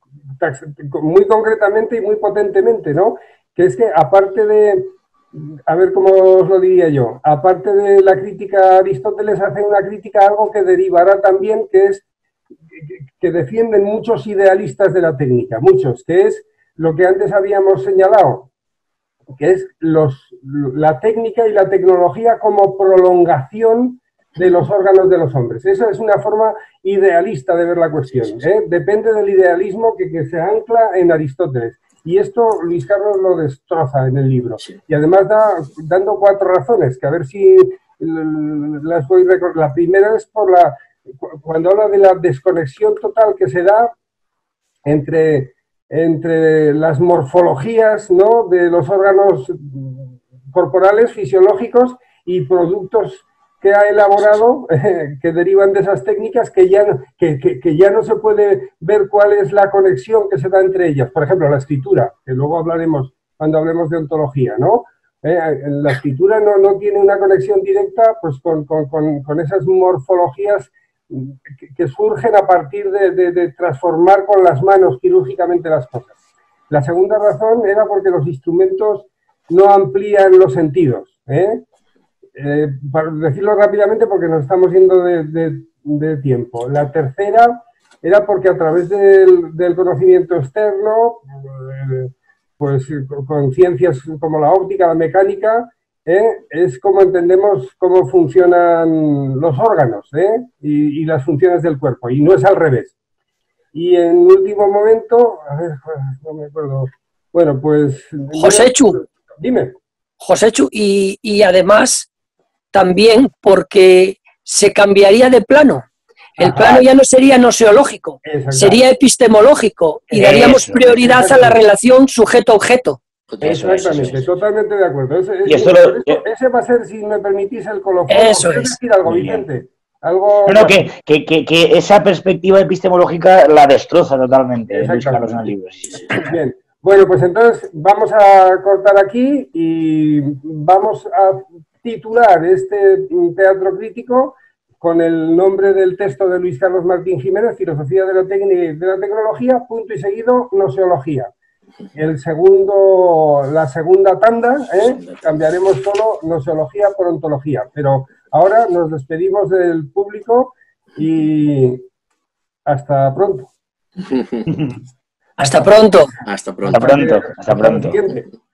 muy concretamente y muy potentemente, ¿no? Que es que aparte de, a ver cómo os lo diría yo, aparte de la crítica a Aristóteles, hace una crítica a algo que derivará también, que es que defienden muchos idealistas de la técnica, muchos, que es lo que antes habíamos señalado, que es la técnica y la tecnología como prolongación de los órganos de los hombres. Esa es una forma idealista de ver la cuestión, ¿eh? Depende del idealismo que se ancla en Aristóteles. Y esto Luis Carlos lo destroza en el libro. Y además dando 4 razones, que a ver si las voy recordando. La primera es cuando habla de la desconexión total que se da entre las morfologías, ¿no?, de los órganos corporales, fisiológicos, y productos que ha elaborado, que derivan de esas técnicas, que ya no se puede ver cuál es la conexión que se da entre ellas. Por ejemplo, la escritura, que luego hablaremos cuando hablemos de ontología, ¿no? La escritura no tiene una conexión directa, pues, con esas morfologías que surgen a partir de transformar con las manos quirúrgicamente las cosas. La segunda razón era porque los instrumentos no amplían los sentidos, para decirlo rápidamente porque nos estamos yendo de tiempo. La tercera era porque a través del conocimiento externo, pues con ciencias como la óptica, la mecánica, es como entendemos cómo funcionan los órganos y las funciones del cuerpo, y no es al revés. Y en último momento, a ver, no me acuerdo. Bueno, pues... Joséchu. Dime. Joséchu, y además también porque se cambiaría de plano. El plano ya no sería noseológico, sería epistemológico, y daríamos prioridad a la relación sujeto-objeto. Exactamente, totalmente de acuerdo. Ese va a ser, si me permitís, el colofón. Eso es. Decir algo, Vicente? Algo... No, que esa perspectiva epistemológica la destroza totalmente Luis Carlos en el libro. Bien, bueno, pues entonces vamos a cortar aquí y vamos a titular este teatro crítico con el nombre del texto de Luis Carlos Martín Jiménez, Filosofía de la Técnica y de la Tecnología, punto y seguido, Noseología. La segunda tanda, cambiaremos solo Noseología por Ontología, pero ahora nos despedimos del público y hasta pronto. Hasta pronto. Hasta pronto. Hasta pronto.